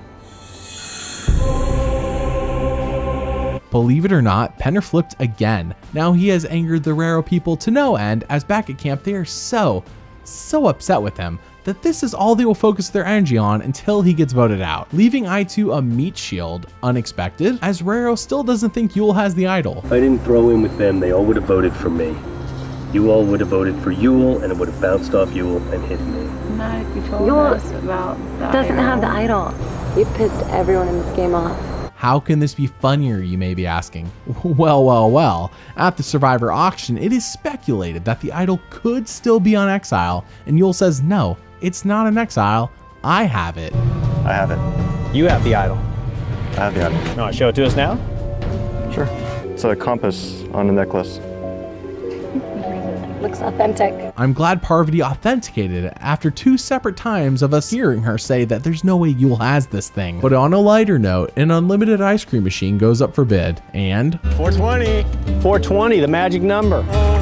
Speaker 1: Believe it or not, Penner flipped again. Now he has angered the Raro people to no end, as back at camp they are so upset with him that this is all they will focus their energy on until he gets voted out, leaving I2 a meat shield, unexpected, as Raro still doesn't think Yul has the idol.
Speaker 17: If I didn't throw in with them, they all would have voted for me. You all would have voted for Yul, and it would have bounced off Yul and hit me.
Speaker 6: Not if you told us about the doesn't have the idol. You pissed everyone in this game off.
Speaker 1: How can this be funnier, you may be asking? Well, at the Survivor auction, it is speculated that the idol could still be on exile, and Yul says, no, it's not an exile, I have it.
Speaker 5: I have it.
Speaker 2: You have the idol.
Speaker 5: I have the idol.
Speaker 2: You want to show it to us now?
Speaker 5: Sure. It's a compass on a necklace.
Speaker 6: Looks authentic.
Speaker 1: I'm glad Parvati authenticated it after 2 separate times of us hearing her say that there's no way Yul has this thing. But on a lighter note, an unlimited ice cream machine goes up for bid, and
Speaker 2: 420. 420, the magic number.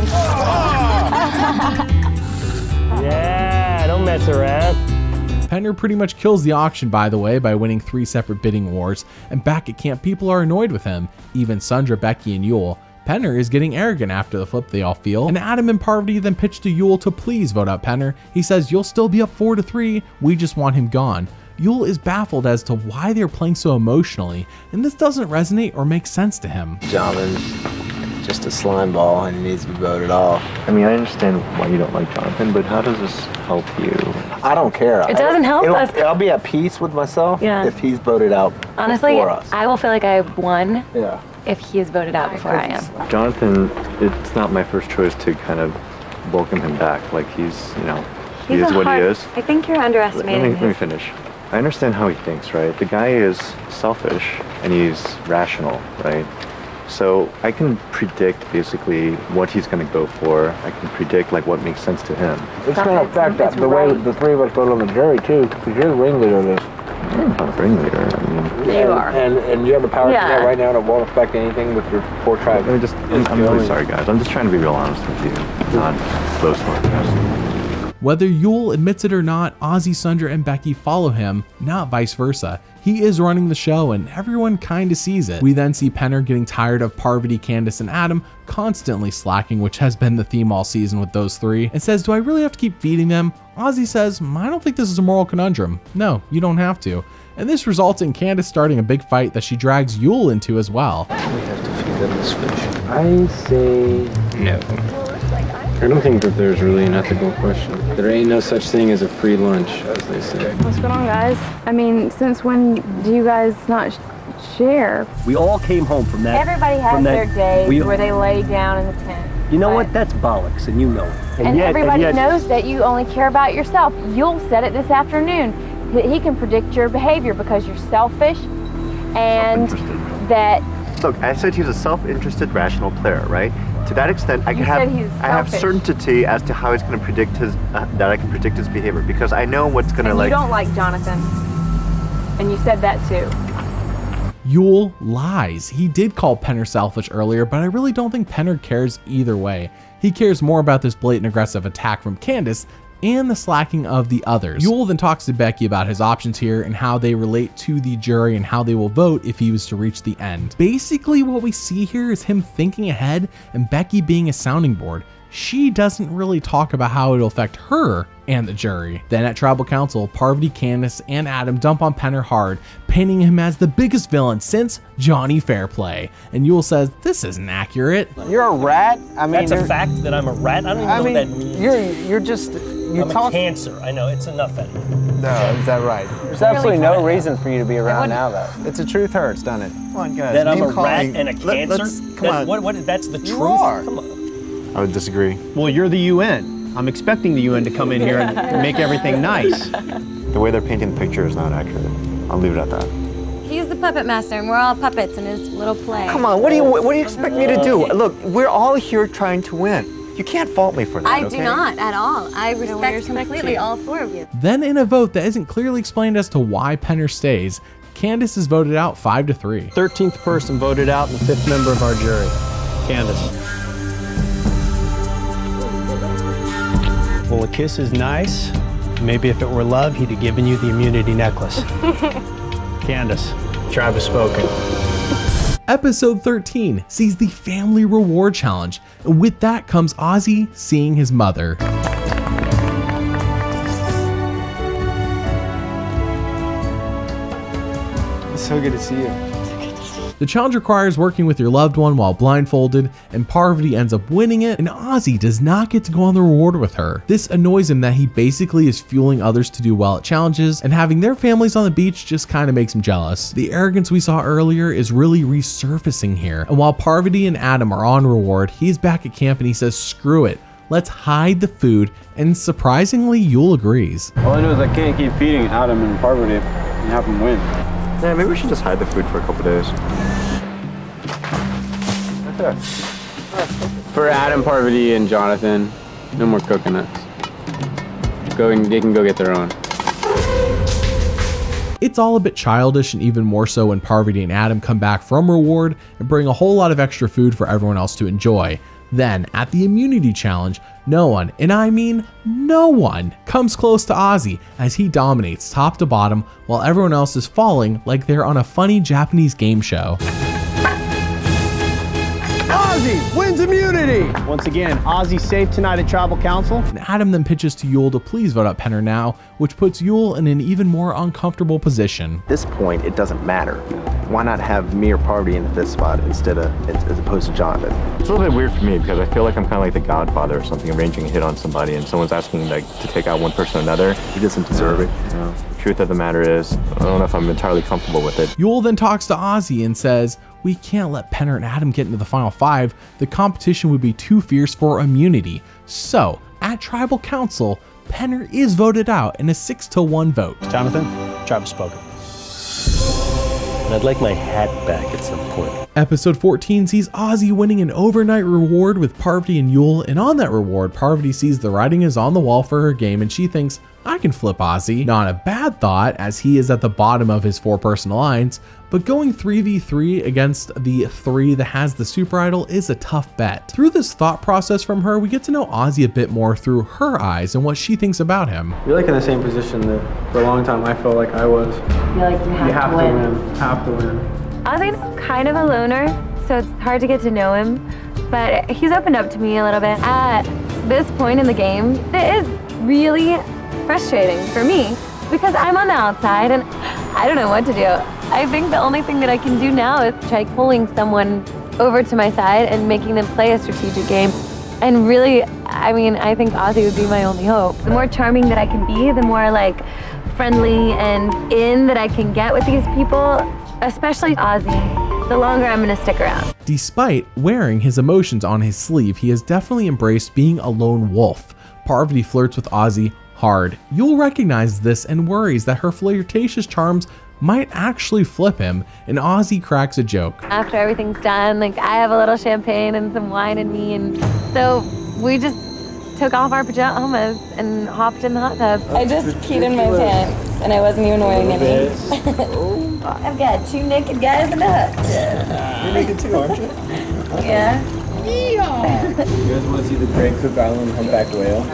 Speaker 2: Yeah, don't mess around.
Speaker 1: Penner pretty much kills the auction, by the way, by winning 3 separate bidding wars, and back at camp people are annoyed with him, even Sundra, Becky, and Yul. Penner is getting arrogant after the flip, they all feel, and Adam and Parvati then pitch to Yul to please vote out Penner. He says, you'll still be up 4-3, we just want him gone. Yul is baffled as to why they're playing so emotionally, and this doesn't resonate or make sense to him.
Speaker 20: Jonathan's just a slime ball and he needs to be voted off.
Speaker 5: I mean, I understand why you don't like Jonathan, but how does this help you?
Speaker 20: I don't care.
Speaker 6: It doesn't help us.
Speaker 20: I'll be at peace with myself if he's voted out
Speaker 6: honestly,
Speaker 20: before us.
Speaker 6: I will feel like I won.
Speaker 20: Yeah.
Speaker 6: If he is voted out before I am.
Speaker 5: Jonathan, it's not my first choice to kind of welcome him back. Like he's, you know, he is what he is.
Speaker 6: I think you're underestimating
Speaker 5: Let me finish. I understand how he thinks, right? The guy is selfish and he's rational, right? So I can predict basically what he's going to go for. I can predict like what makes sense to him.
Speaker 19: It's going to affect the way the 3 of us vote on the jury too, because you're the ringleader of this.
Speaker 11: I'm not a ringleader. I mean,
Speaker 6: You are.
Speaker 11: And you have the power to do that right now, and it won't affect anything with your poor tribe.
Speaker 5: I'm really sorry, guys. I'm just trying to be real honest with you, not boast about this.
Speaker 1: Whether Yul admits it or not, Ozzy, Sundra, and Becky follow him, not vice versa. He is running the show and everyone kinda sees it. We then see Penner getting tired of Parvati, Candace, and Adam constantly slacking, which has been the theme all season with those three, and says, do I really have to keep feeding them? Ozzy says, I don't think this is a moral conundrum. No, you don't have to. And this results in Candace starting a big fight that she drags Yul into as well.
Speaker 11: We have to feed them this fish. I say no. I don't think that there's really an ethical question. There ain't no such thing as a free lunch, as they say.
Speaker 18: What's going on, guys? I mean, since when do you guys not share?
Speaker 17: We all came home from that.
Speaker 18: Everybody has their days where they lay down in the tent.
Speaker 17: You know what? That's bollocks, and you know it.
Speaker 18: And everybody knows that you only care about yourself. Yul said it this afternoon. He can predict your behavior because you're selfish and that...
Speaker 5: Look, I said he's a self-interested, rational player, right? To that extent, I have certainty as to how he's going to predict his, that I can predict his behavior because I know what's going to like...
Speaker 18: You don't like Jonathan, and you said that too.
Speaker 1: Yul lies. He did call Penner selfish earlier, but I really don't think Penner cares either way. He cares more about this blatant aggressive attack from Candace and the slacking of the others. Yul then talks to Becky about his options here and how they relate to the jury and how they will vote if he was to reach the end. Basically, what we see here is him thinking ahead and Becky being a sounding board. She doesn't really talk about how it'll affect her and the jury. Then at Tribal Council, Parvati, Candace, and Adam dump on Penner hard, painting him as the biggest villain since Johnny Fairplay. And Yul says, this isn't accurate.
Speaker 2: You're a rat? I mean,
Speaker 17: that's a fact that I'm a rat? I don't even know what that means.
Speaker 2: You're just...
Speaker 17: I'm a cancer. I know, it's enough anyway.
Speaker 2: No, is that right? There's absolutely no reason for you to be around now, though. It's a truth hurts, doesn't it? Come on, guys.
Speaker 17: That I'm a rat and a cancer?
Speaker 2: Come on.
Speaker 17: What, that's the truth?
Speaker 2: You are.
Speaker 17: Come on.
Speaker 5: I would disagree.
Speaker 2: Well, you're the UN. I'm expecting the UN to come in here and make everything nice.
Speaker 5: The way they're painting the picture is not accurate. I'll leave it at that.
Speaker 6: He's the puppet master, and we're all puppets in his little play.
Speaker 5: Come on, what do you expect me to do? Look, we're all here trying to win. You can't fault me for that,
Speaker 6: I do not at all. I respect completely all four of you.
Speaker 1: Then in a vote that isn't clearly explained as to why Penner stays, Candace is voted out 5-3.
Speaker 2: 13th person voted out and the 5th member of our jury, Candace. Well, a kiss is nice. Maybe if it were love, he'd have given you the immunity necklace. Candace, tribe has spoken.
Speaker 1: Episode 13 sees the Family Reward Challenge, and with that comes Ozzy seeing his mother.
Speaker 2: It's so good to see you.
Speaker 1: The challenge requires working with your loved one while blindfolded, and Parvati ends up winning it, and Ozzy does not get to go on the reward with her. This annoys him that he basically is fueling others to do well at challenges, and having their families on the beach just kind of makes him jealous. The arrogance we saw earlier is really resurfacing here, and while Parvati and Adam are on reward, he's back at camp and he says, screw it, let's hide the food, and surprisingly, Yul agrees.
Speaker 11: All I know is I can't keep feeding Adam and Parvati and have them win.
Speaker 5: Yeah, maybe we should just hide the food for a couple days.
Speaker 11: For Adam, Parvati, and Jonathan, no more coconuts. They can go get their own.
Speaker 1: It's all a bit childish, and even more so when Parvati and Adam come back from reward and bring a whole lot of extra food for everyone else to enjoy. Then, at the immunity challenge, no one, and I mean no one, comes close to Ozzy as he dominates top to bottom while everyone else is falling like they're on a funny Japanese game show.
Speaker 2: Ozzy wins immunity! Once again, Ozzy safe tonight at Tribal Council.
Speaker 1: And Adam then pitches to Yul to please vote out Penner now, which puts Yul in an even more uncomfortable position.
Speaker 20: At this point, it doesn't matter. Why not have me or Parvati in the 5th spot as opposed to Jonathan?
Speaker 5: It's a little bit weird for me because I feel like I'm kind of like the Godfather or something, arranging a hit on somebody, and someone's asking like to take out one person or another.
Speaker 20: He doesn't deserve it.
Speaker 5: No. The truth of the matter is, I don't know if I'm entirely comfortable with it.
Speaker 1: Yul then talks to Ozzy and says, we can't let Penner and Adam get into the final 5. The competition would be too fierce for immunity. So, at Tribal Council, Penner is voted out in a 6-1 vote.
Speaker 2: Jonathan, tribe has spoken. And I'd like my hat back at some point.
Speaker 1: Episode 14 sees Ozzy winning an overnight reward with Parvati and Yul, and on that reward, Parvati sees the writing is on the wall for her game and she thinks, I can flip Ozzy. Not a bad thought, as he is at the bottom of his 4-person alliance, but going 3v3 against the 3 that has the super idol is a tough bet. Through this thought process from her, we get to know Ozzy a bit more through her eyes and what she thinks about him.
Speaker 9: You're like in the same position that for a long time I felt like I was.
Speaker 6: You're like, you have to win.
Speaker 9: Have to win.
Speaker 6: Ozzy's kind of a loner, so it's hard to get to know him, but he's opened up to me a little bit. At this point in the game, it is really frustrating for me because I'm on the outside and I don't know what to do. I think the only thing that I can do now is try pulling someone over to my side and making them play a strategic game. And really, I mean, I think Ozzy would be my only hope. The more charming that I can be, the more like friendly and in that I can get with these people, especially Ozzy, the longer I'm gonna stick around.
Speaker 1: Despite wearing his emotions on his sleeve, he has definitely embraced being a lone wolf. Parvati flirts with Ozzy hard. Yul recognizes this and worries that her flirtatious charms might actually flip him, and Ozzy cracks a joke.
Speaker 6: After everything's done, like I have a little champagne and some wine in me, and so we just took off our pajamas and hopped in the hot tub. I just peed in my pants and I wasn't even wearing any. I've got 2 naked guys in the hot tub.
Speaker 12: You're naked too, aren't you?
Speaker 6: Yeah.
Speaker 9: You guys want to see the Great Cook Island humpback whale?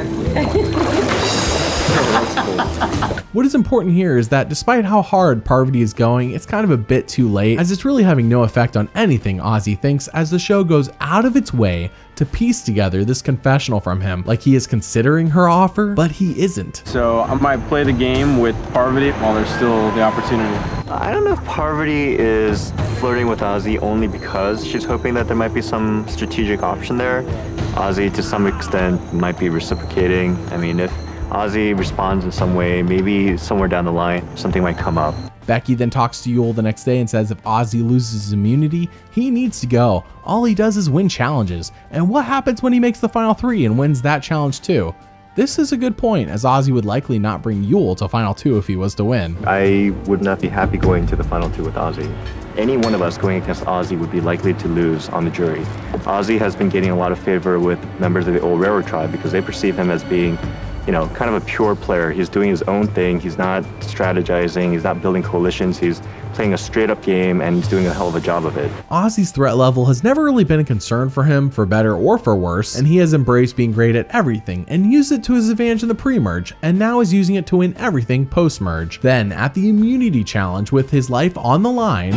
Speaker 1: What is important here is that despite how hard Parvati is going, it's kind of a bit too late, as it's really having no effect on anything Ozzy thinks, as the show goes out of its way to piece together this confessional from him, like he is considering her offer, but he isn't.
Speaker 9: So I might play the game with Parvati while there's still the opportunity.
Speaker 5: I don't know if Parvati is flirting with Ozzy only because she's hoping that there might be some strategic option there. Ozzy, to some extent, might be reciprocating. I mean, if Ozzy responds in some way, maybe somewhere down the line, something might come up.
Speaker 1: Becky then talks to Yul the next day and says if Ozzy loses his immunity, he needs to go. All he does is win challenges. And what happens when he makes the final 3 and wins that challenge too? This is a good point, as Ozzy would likely not bring Yul to final 2 if he was to win.
Speaker 5: I would not be happy going to the final 2 with Ozzy. Any one of us going against Ozzy would be likely to lose on the jury. Ozzy has been getting a lot of favor with members of the old railroad tribe because they perceive him as being, you know, kind of a pure player. He's doing his own thing. He's not strategizing. He's not building coalitions. He's playing a straight up game and he's doing a hell of a job of it.
Speaker 1: Ozzy's threat level has never really been a concern for him, for better or for worse, and he has embraced being great at everything and used it to his advantage in the pre-merge, and now is using it to win everything post-merge. Then, at the immunity challenge with his life on the line,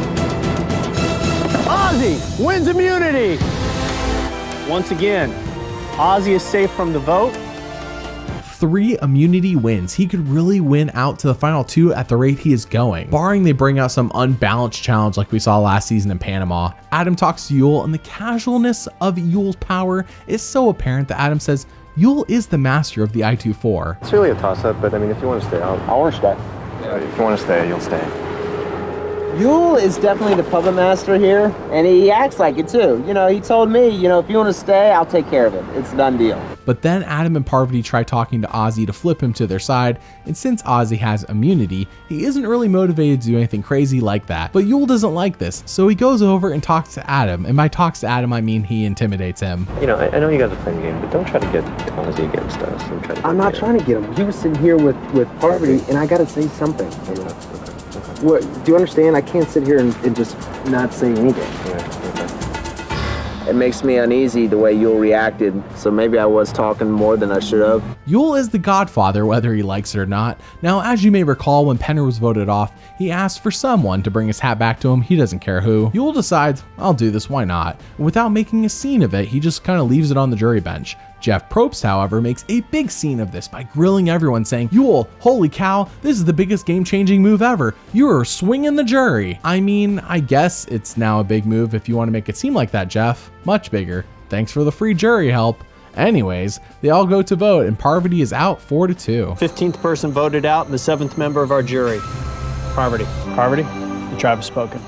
Speaker 2: Ozzy wins immunity! Once again, Ozzy is safe from the vote.
Speaker 1: 3 immunity wins. He could really win out to the final 2 at the rate he is going, barring they bring out some unbalanced challenge like we saw last season in Panama. Adam talks to Yul, and the casualness of Yul's power is so apparent that Adam says Yul is the master of the I-24.
Speaker 5: It's really a toss-up, but I mean, if you want to stay, I want to stay. If you want to stay, you'll stay.
Speaker 13: Yul is definitely the puppet master here, and he acts like it too. You know, he told me, you know, if you want to stay, I'll take care of it. It's a done deal.
Speaker 1: But then Adam and Parvati try talking to Ozzy to flip him to their side, and since Ozzy has immunity, he isn't really motivated to do anything crazy like that. But Yul doesn't like this, so he goes over and talks to Adam, and by talks to Adam I mean he intimidates him.
Speaker 5: You know, I know you guys are playing the game, but don't try to get Ozzy against us.
Speaker 13: I'm not trying to get him. He was sitting here with Parvati, and I gotta say something. What, do you understand? I can't sit here and just not say anything. It makes me uneasy the way Yul reacted, so maybe I was talking more than I should have.
Speaker 1: Yul is the godfather, whether he likes it or not. Now, as you may recall, when Penner was voted off, he asked for someone to bring his hat back to him. He doesn't care who. Yul decides, I'll do this, why not? And without making a scene of it, he just kind of leaves it on the jury bench. Jeff Probst, however, makes a big scene of this by grilling everyone, saying, Yul, holy cow, this is the biggest game-changing move ever. You are swinging the jury. I mean, I guess it's now a big move if you want to make it seem like that, Jeff. Much bigger. Thanks for the free jury help. Anyways, they all go to vote, and Parvati is out 4-2.
Speaker 2: 15th person voted out, and the 7th member of our jury. Parvati. Parvati, the tribe has spoken.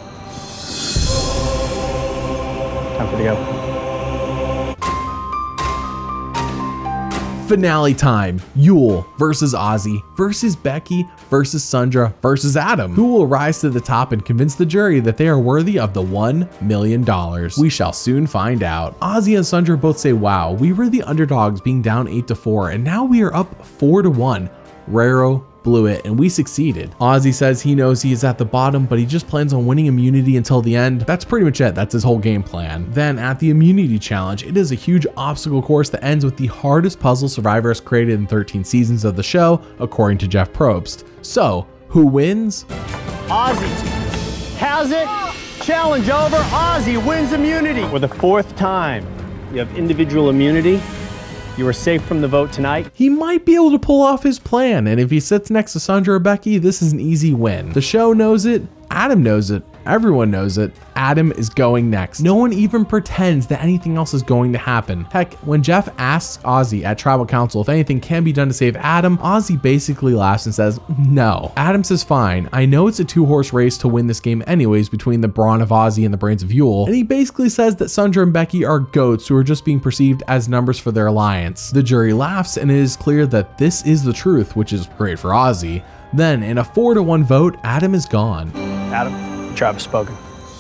Speaker 2: Time for you to go.
Speaker 1: Finale time. Yul versus Ozzy versus Becky versus Sandra versus Adam. Who will rise to the top and convince the jury that they are worthy of the $1 million? We shall soon find out. Ozzy and Sandra both say, wow, we were the underdogs being down 8-4 and now we are up 4-1. Raro blew it and we succeeded. Ozzy says he knows he is at the bottom, but he just plans on winning immunity until the end. That's pretty much it. That's his whole game plan. Then at the immunity challenge, it is a huge obstacle course that ends with the hardest puzzle Survivor has created in 13 seasons of the show, according to Jeff Probst. So who wins?
Speaker 2: Ozzy has it. Challenge over. Ozzy wins immunity. For the 4th time, you have individual immunity. You are safe from the vote tonight.
Speaker 1: He might be able to pull off his plan, and if he sits next to Sandra or Becky, this is an easy win. The show knows it, Adam knows it, everyone knows it. Adam is going next. No one even pretends that anything else is going to happen. Heck, when Jeff asks Ozzy at Tribal Council if anything can be done to save Adam, Ozzy basically laughs and says, no. Adam says, fine, I know it's a 2-horse race to win this game anyways between the brawn of Ozzy and the brains of Yul, and he basically says that Sandra and Becky are goats who are just being perceived as numbers for their alliance. The jury laughs, and it is clear that this is the truth, which is great for Ozzy. Then, in a 4-1 vote, Adam is gone.
Speaker 2: Adam, Travis spoken.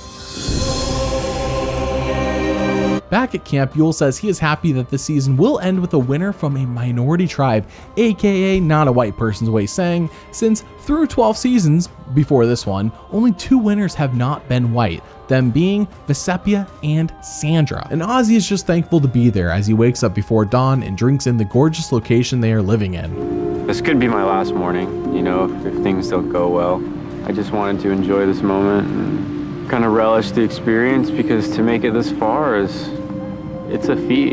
Speaker 1: Back at camp, Yul says he is happy that this season will end with a winner from a minority tribe, aka not a white person's way of saying, since through 12 seasons before this one, only 2 winners have not been white, them being Vesepia and Sandra. And Ozzy is just thankful to be there as he wakes up before dawn and drinks in the gorgeous location they are living in.
Speaker 11: This could be my last morning, you know, if things don't go well. I just wanted to enjoy this moment and kind of relish the experience, because to make it this far it's a feat.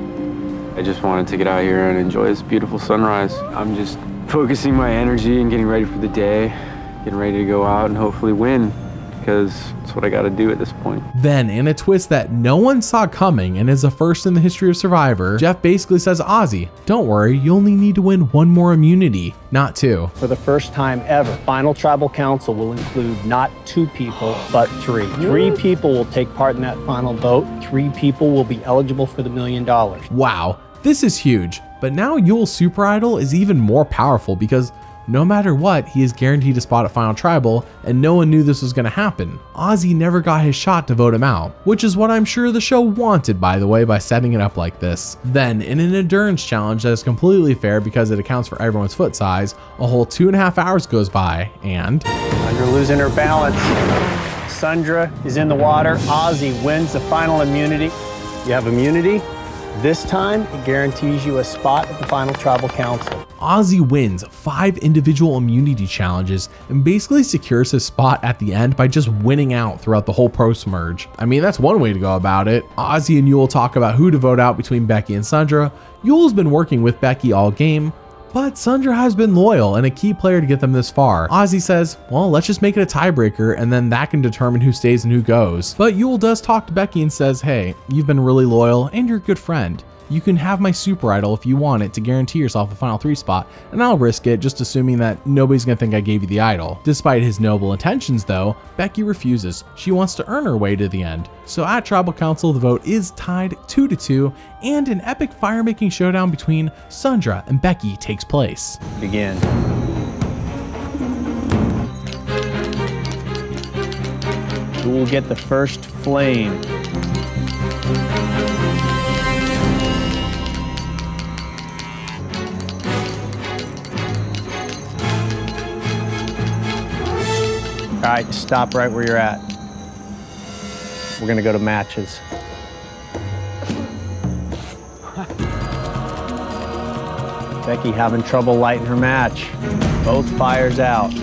Speaker 11: I just wanted to get out here and enjoy this beautiful sunrise. I'm just focusing my energy and getting ready for the day, getting ready to go out and hopefully win, because it's what I got to do at this point.
Speaker 1: Then, in a twist that no one saw coming and is a first in the history of Survivor, Jeff basically says, Ozzy, don't worry, you only need to win 1 more immunity, not 2.
Speaker 2: For the first time ever, final tribal council will include not 2 people, but 3. 3 people will take part in that final vote. 3 people will be eligible for the $1 million.
Speaker 1: Wow, this is huge. But now Yul's super idol is even more powerful because no matter what, he is guaranteed a spot at Final Tribal, and no one knew this was going to happen. Ozzy never got his shot to vote him out, which is what I'm sure the show wanted, by the way, by setting it up like this. Then, in an endurance challenge that is completely fair because it accounts for everyone's foot size, a whole 2.5 hours goes by, and
Speaker 2: Sandra losing her balance. Sandra is in the water. Ozzy wins the final immunity. You have immunity. This time, it guarantees you a spot at the final tribal council.
Speaker 1: Ozzy wins 5 individual immunity challenges and basically secures his spot at the end by just winning out throughout the whole post-merge. I mean, that's one way to go about it. Ozzy and Yul talk about who to vote out between Becky and Sandra. Yul's been working with Becky all game, but Sandra has been loyal and a key player to get them this far. Ozzy says, well, let's just make it a tiebreaker and then that can determine who stays and who goes. But Yul does talk to Becky and says, hey, you've been really loyal and you're a good friend. You can have my super idol if you want it to guarantee yourself a final 3 spot, and I'll risk it just assuming that nobody's gonna think I gave you the idol. Despite his noble intentions though, Becky refuses. She wants to earn her way to the end. So at Tribal Council, the vote is tied 2-2, and an epic fire-making showdown between Sandra and Becky takes place.
Speaker 2: Begin. Who will get the first flame? All right, stop right where you're at. We're gonna go to matches. Becky having trouble lighting her match. Both fires out.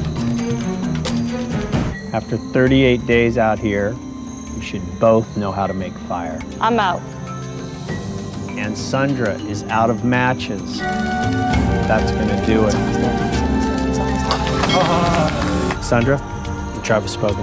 Speaker 2: After 38 days out here, you should both know how to make fire.
Speaker 10: I'm out.
Speaker 2: And Sandra is out of matches. That's gonna do it. Sandra, Travis spoken.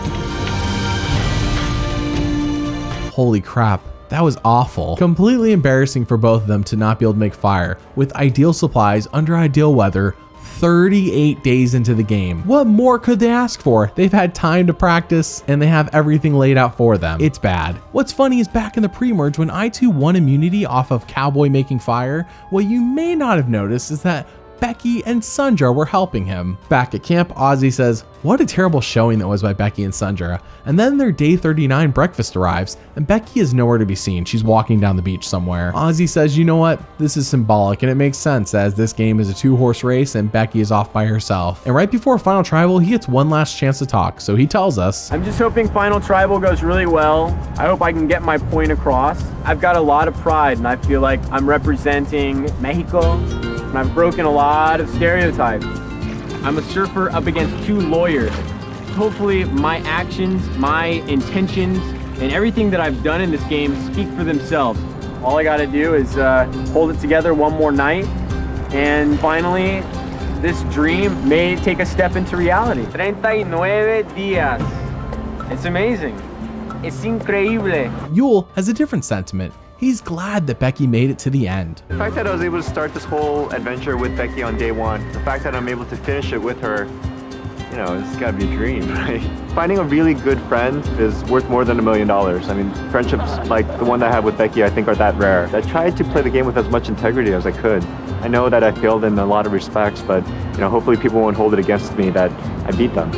Speaker 1: Holy crap, that was awful. Completely embarrassing for both of them to not be able to make fire. With ideal supplies, under ideal weather, 38 days into the game. What more could they ask for? They've had time to practice and they have everything laid out for them. It's bad. What's funny is back in the pre-merge when I2 won immunity off of Cowboy making fire, what you may not have noticed is that Becky and Sundra were helping him. Back at camp, Ozzy says, "What a terrible showing that was by Becky and Sundra." And then their day 39 breakfast arrives, and Becky is nowhere to be seen. She's walking down the beach somewhere. Ozzy says, "You know what? This is symbolic, and it makes sense as this game is a 2-horse race and Becky is off by herself." And right before Final Tribal, he gets one last chance to talk, so he tells us,
Speaker 9: "I'm just hoping Final Tribal goes really well. I hope I can get my point across. I've got a lot of pride, and I feel like I'm representing Mexico, and I've broken a lot of stereotypes. I'm a surfer up against 2 lawyers. Hopefully my actions, my intentions, and everything that I've done in this game speak for themselves. All I gotta do is hold it together one more night, and finally, this dream may take a step into reality." 39 días. It's amazing. Es increíble.
Speaker 1: Yul has a different sentiment. He's glad that Becky made it to the end.
Speaker 5: The fact that I was able to start this whole adventure with Becky on day 1, the fact that I'm able to finish it with her, you know, it's gotta be a dream, right? Finding a really good friend is worth more than $1 million. I mean, friendships like the one that I have with Becky, I think are that rare. I tried to play the game with as much integrity as I could. I know that I failed in a lot of respects, but, you know, hopefully people won't hold it against me that I beat them.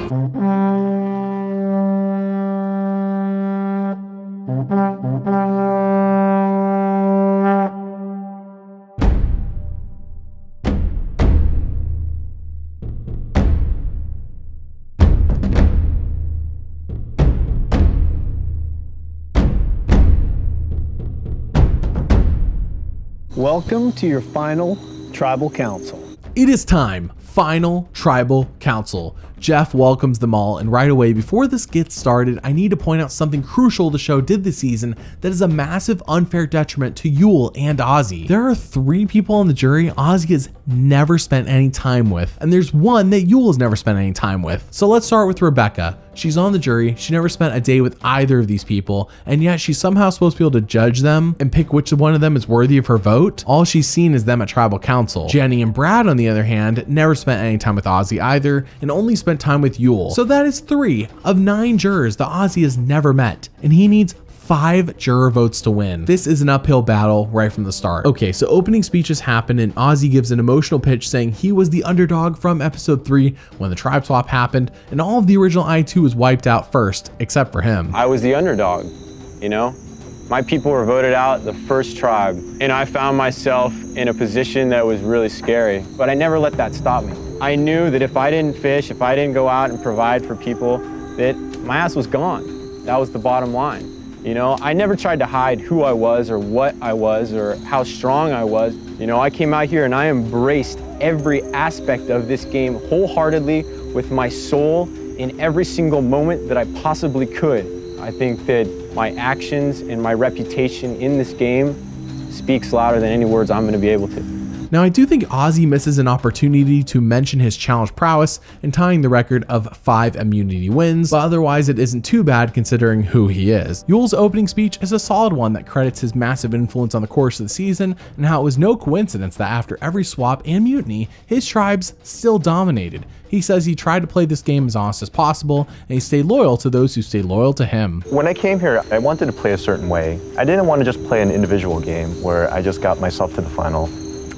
Speaker 2: Welcome to your final tribal council.
Speaker 1: It is time. Final Tribal Council. Jeff welcomes them all, and right away, before this gets started, I need to point out something crucial the show did this season that is a massive unfair detriment to Yul and Ozzy. There are 3 people on the jury Ozzy has never spent any time with, and there's one that Yul has never spent any time with. So let's start with Rebecca. She's on the jury, she never spent a day with either of these people, and yet she's somehow supposed to be able to judge them and pick which one of them is worthy of her vote. All she's seen is them at Tribal Council. Jenny and Brad, on the other hand, never spent any time with Ozzy either, and only spent time with Yul. So that is 3 of 9 jurors that Ozzy has never met, and he needs 5 juror votes to win. This is an uphill battle right from the start. Okay, so opening speeches happen and Ozzy gives an emotional pitch saying he was the underdog from episode 3 when the tribe swap happened, and all of the original I2 was wiped out first, except for him.
Speaker 9: I was the underdog, you know? My people were voted out the first tribe, and I found myself in a position that was really scary, but I never let that stop me. I knew that if I didn't fish, if I didn't go out and provide for people, that my ass was gone. That was the bottom line. You know, I never tried to hide who I was or what I was or how strong I was. You know, I came out here and I embraced every aspect of this game wholeheartedly with my soul in every single moment that I possibly could. I think that my actions and my reputation in this game speaks louder than any words I'm going to be able to.
Speaker 1: Now, I do think Ozzy misses an opportunity to mention his challenge prowess in tying the record of 5 immunity wins, but otherwise it isn't too bad considering who he is. Yul's opening speech is a solid one that credits his massive influence on the course of the season and how it was no coincidence that after every swap and mutiny, his tribes still dominated. He says he tried to play this game as honest as possible, and he stayed loyal to those who stayed loyal to him.
Speaker 5: When I came here, I wanted to play a certain way. I didn't want to just play an individual game where I just got myself to the final.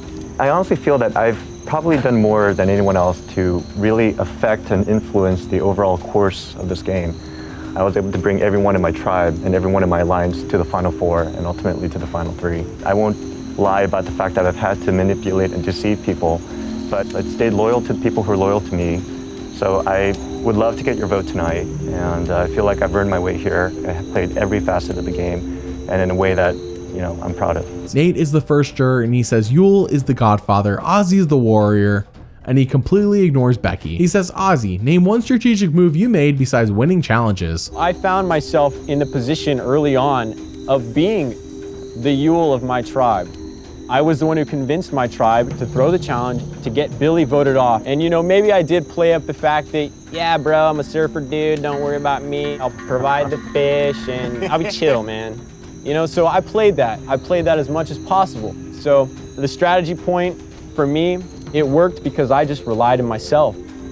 Speaker 5: I honestly feel that I've probably done more than anyone else to really affect and influence the overall course of this game. I was able to bring everyone in my tribe and everyone in my alliance to the Final 4 and ultimately to the Final 3. I won't lie about the fact that I've had to manipulate and deceive people, but I've stayed loyal to the people who are loyal to me. So I would love to get your vote tonight, and I feel like I've earned my way here. I have played every facet of the game, and in a way that, you know, I'm proud of.
Speaker 1: Nate is the first juror, and he says Yul is the godfather, Ozzy is the warrior, and he completely ignores Becky. He says, Ozzy, name one strategic move you made besides winning challenges.
Speaker 9: I found myself in the position early on of being the Yul of my tribe. I was the one who convinced my tribe to throw the challenge to get Billy voted off. And you know, maybe I did play up the fact that, yeah, bro, I'm a surfer dude, don't worry about me. I'll provide the fish and I'll be chill, man. You know, so I played that. I played that as much as possible. So the strategy point for me, it worked because I just relied on myself.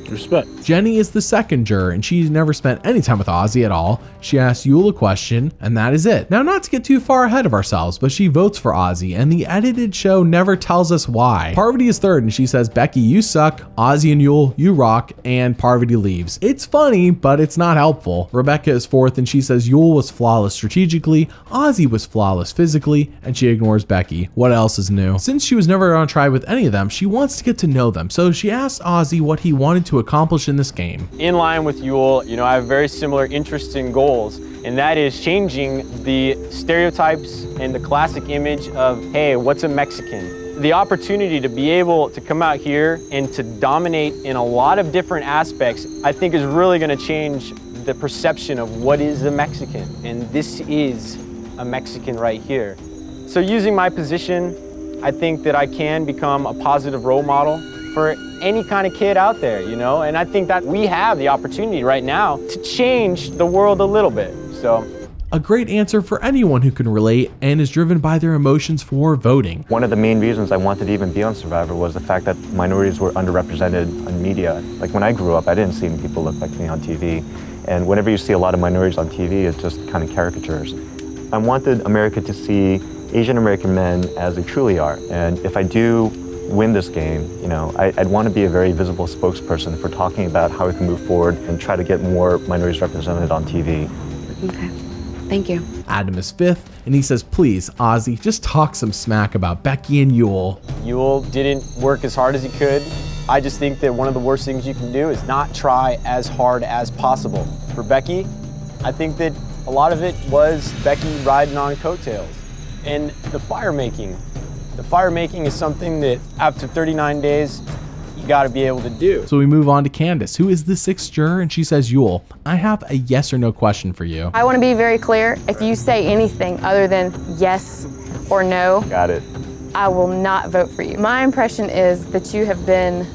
Speaker 19: Respect.
Speaker 1: Jenny is the second juror, and she's never spent any time with Ozzy at all. She asks Yul a question, and that is it. Now, not to get too far ahead of ourselves, but she votes for Ozzy, and the edited show never tells us why. Parvati is third, and she says, Becky, you suck, Ozzy and Yul, you rock, and Parvati leaves. It's funny, but it's not helpful. Rebecca is fourth, and she says Yul was flawless strategically, Ozzy was flawless physically, and she ignores Becky. What else is new? Since she was never on tribe with any of them, she wants to get to know them, so she asks Ozzy what he wanted to accomplish in this game.
Speaker 3: In line with Yul, I have very similar interests and goals, and that is changing the stereotypes and the classic image of, hey, what's a Mexican? The opportunity to be able to come out here and to dominate in a lot of different aspects, I think is really going to change the perception of what is a Mexican, and this is a Mexican right here. So using my position, I think that I can become a positive role model for any kind of kid out there, and I think that we have the opportunity right now to change the world a little bit, so.
Speaker 1: A great answer for anyone who can relate and is driven by their emotions for voting.
Speaker 5: One of the main reasons I wanted to even be on Survivor was the fact that minorities were underrepresented on media. Like when I grew up, I didn't see any people look like me on TV, and whenever you see a lot of minorities on TV, it's just kind of caricatures. I wanted America to see Asian American men as they truly are, and if I do win this game, I'd want to be a very visible spokesperson for talking about how we can move forward and try to get more minorities represented on TV.
Speaker 21: Okay, thank you.
Speaker 1: Adam is fifth, and he says, please, Ozzy, just talk some smack about Becky and Yul.
Speaker 3: Yul didn't work as hard as he could. I just think that one of the worst things you can do is not try as hard as possible. For Becky, I think that a lot of it was Becky riding on coattails. And the fire making. The fire making is something that after 39 days, you gotta be able to do.
Speaker 1: So we move on to Candace, who is the sixth juror, and she says, Yul, I have a yes or no question for you.
Speaker 18: I want to be very clear. If you say anything other than yes or no,
Speaker 5: got it,
Speaker 18: I will not vote for you. My impression is that you have been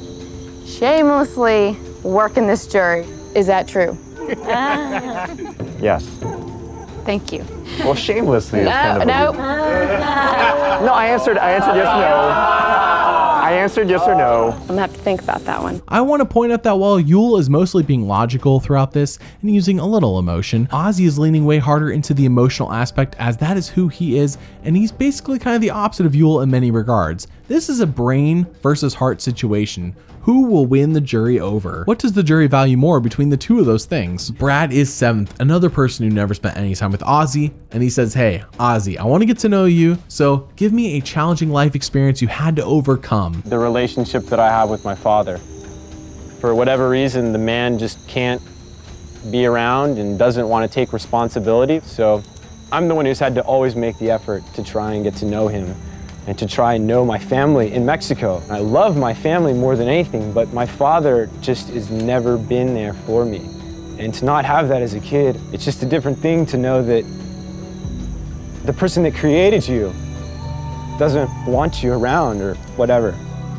Speaker 18: shamelessly working this jury. Is that true?
Speaker 5: Yes.
Speaker 18: Thank you.
Speaker 5: Well, shamelessly is kind of
Speaker 18: no.
Speaker 5: No, I answered yes or no. I answered yes or no.
Speaker 18: I'm gonna have to think about that one.
Speaker 1: I want to point out that while Yul is mostly being logical throughout this and using a little emotion, Ozzy is leaning way harder into the emotional aspect, as that is who he is, and he's basically kind of the opposite of Yul in many regards. This is a brain versus heart situation. Who will win the jury over? What does the jury value more between the two of those things? Brad is seventh, another person who never spent any time with Ozzy, and he says, hey, Ozzy, I want to get to know you, so give me a challenging life experience you had to overcome.
Speaker 3: The relationship that I have with my father. For whatever reason, the man just can't be around and doesn't want to take responsibility, so I'm the one who's had to always make the effort to try and get to know him and to try and know my family in Mexico. I love my family more than anything, but my father just has never been there for me. And to not have that as a kid, it's just a different thing to know that the person that created you doesn't want you around or whatever.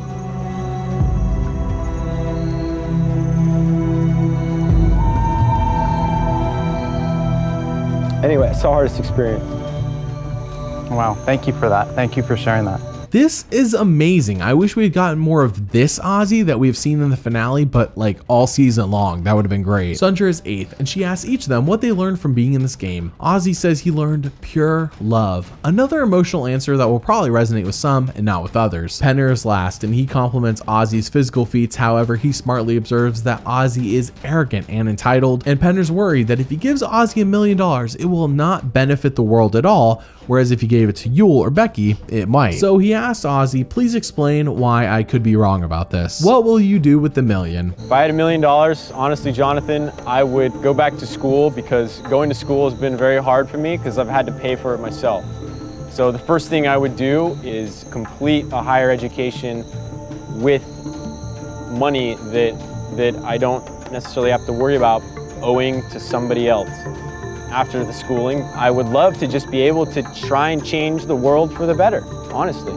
Speaker 3: Anyway, it's the hardest experience.
Speaker 22: Wow, thank you for that. Thank you for sharing that.
Speaker 1: This is amazing. I wish we had gotten more of this Ozzy that we've seen in the finale, but like all season long. That would have been great. Sundra is eighth, and she asks each of them what they learned from being in this game. Ozzy says he learned pure love. Another emotional answer that will probably resonate with some and not with others. Penner is last, and he compliments Ozzy's physical feats. However, he smartly observes that Ozzy is arrogant and entitled, and Penner's worried that if he gives Ozzy $1 million, it will not benefit the world at all, whereas if he gave it to Yul or Becky, it might. So he asked Ozzy, please explain why I could be wrong about this. What will you do with the $1 million?
Speaker 3: If I had $1 million, honestly, Jonathan, I would go back to school, because going to school has been very hard for me because I've had to pay for it myself. So the first thing I would do is complete a higher education with money that I don't necessarily have to worry about owing to somebody else. After the schooling, I would love to just be able to try and change the world for the better, honestly.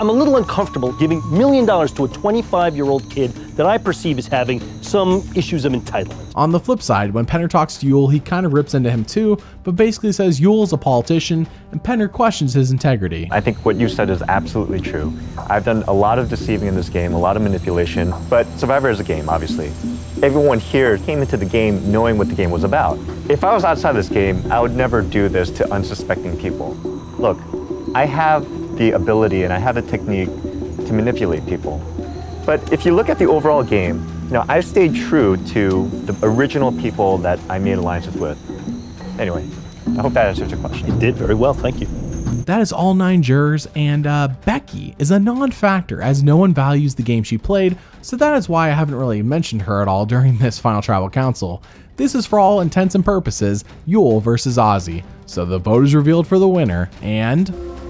Speaker 17: I'm a little uncomfortable giving $1 million to a 25-year-old kid that I perceive as having some issues of entitlement.
Speaker 1: On the flip side, when Penner talks to Yul, he kind of rips into him too, but basically says Yul's a politician, and Penner questions his integrity.
Speaker 5: I think what you said is absolutely true. I've done a lot of deceiving in this game, a lot of manipulation, but Survivor is a game, obviously. Everyone here came into the game knowing what the game was about. If I was outside this game, I would never do this to unsuspecting people. Look, I have the ability and I have the technique to manipulate people. But if you look at the overall game, I've stayed true to the original people that I made alliances with. Anyway, I hope that answers your question.
Speaker 17: It did very well, thank you.
Speaker 1: That is all 9 jurors, and Becky is a non-factor as no one values the game she played, so that is why I haven't really mentioned her at all during this final tribal council. This is for all intents and purposes Yul versus Ozzy, so the vote is revealed for the winner, and...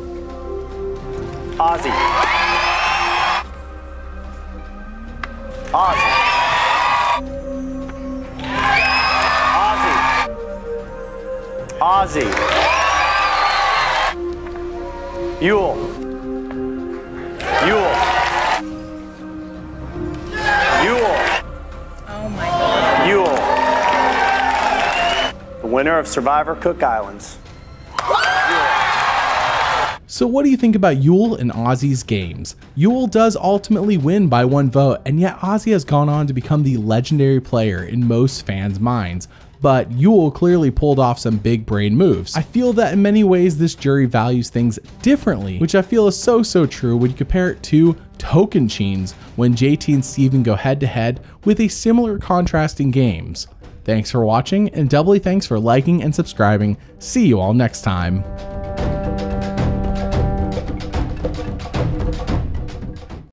Speaker 2: Ozzy. Ozzy. Ozzy. Yul. Yul. Yul.
Speaker 21: Oh my God.
Speaker 2: Yul. The winner of Survivor Cook Islands.
Speaker 1: So what do you think about Yul and Ozzy's games? Yul does ultimately win by 1 vote, and yet Ozzy has gone on to become the legendary player in most fans' minds. But Yul clearly pulled off some big brain moves. I feel that in many ways this jury values things differently, which I feel is so true when you compare it to Tocantins, when JT and Steven go head to head with a similar contrasting games. Thanks for watching, and doubly thanks for liking and subscribing. See you all next time.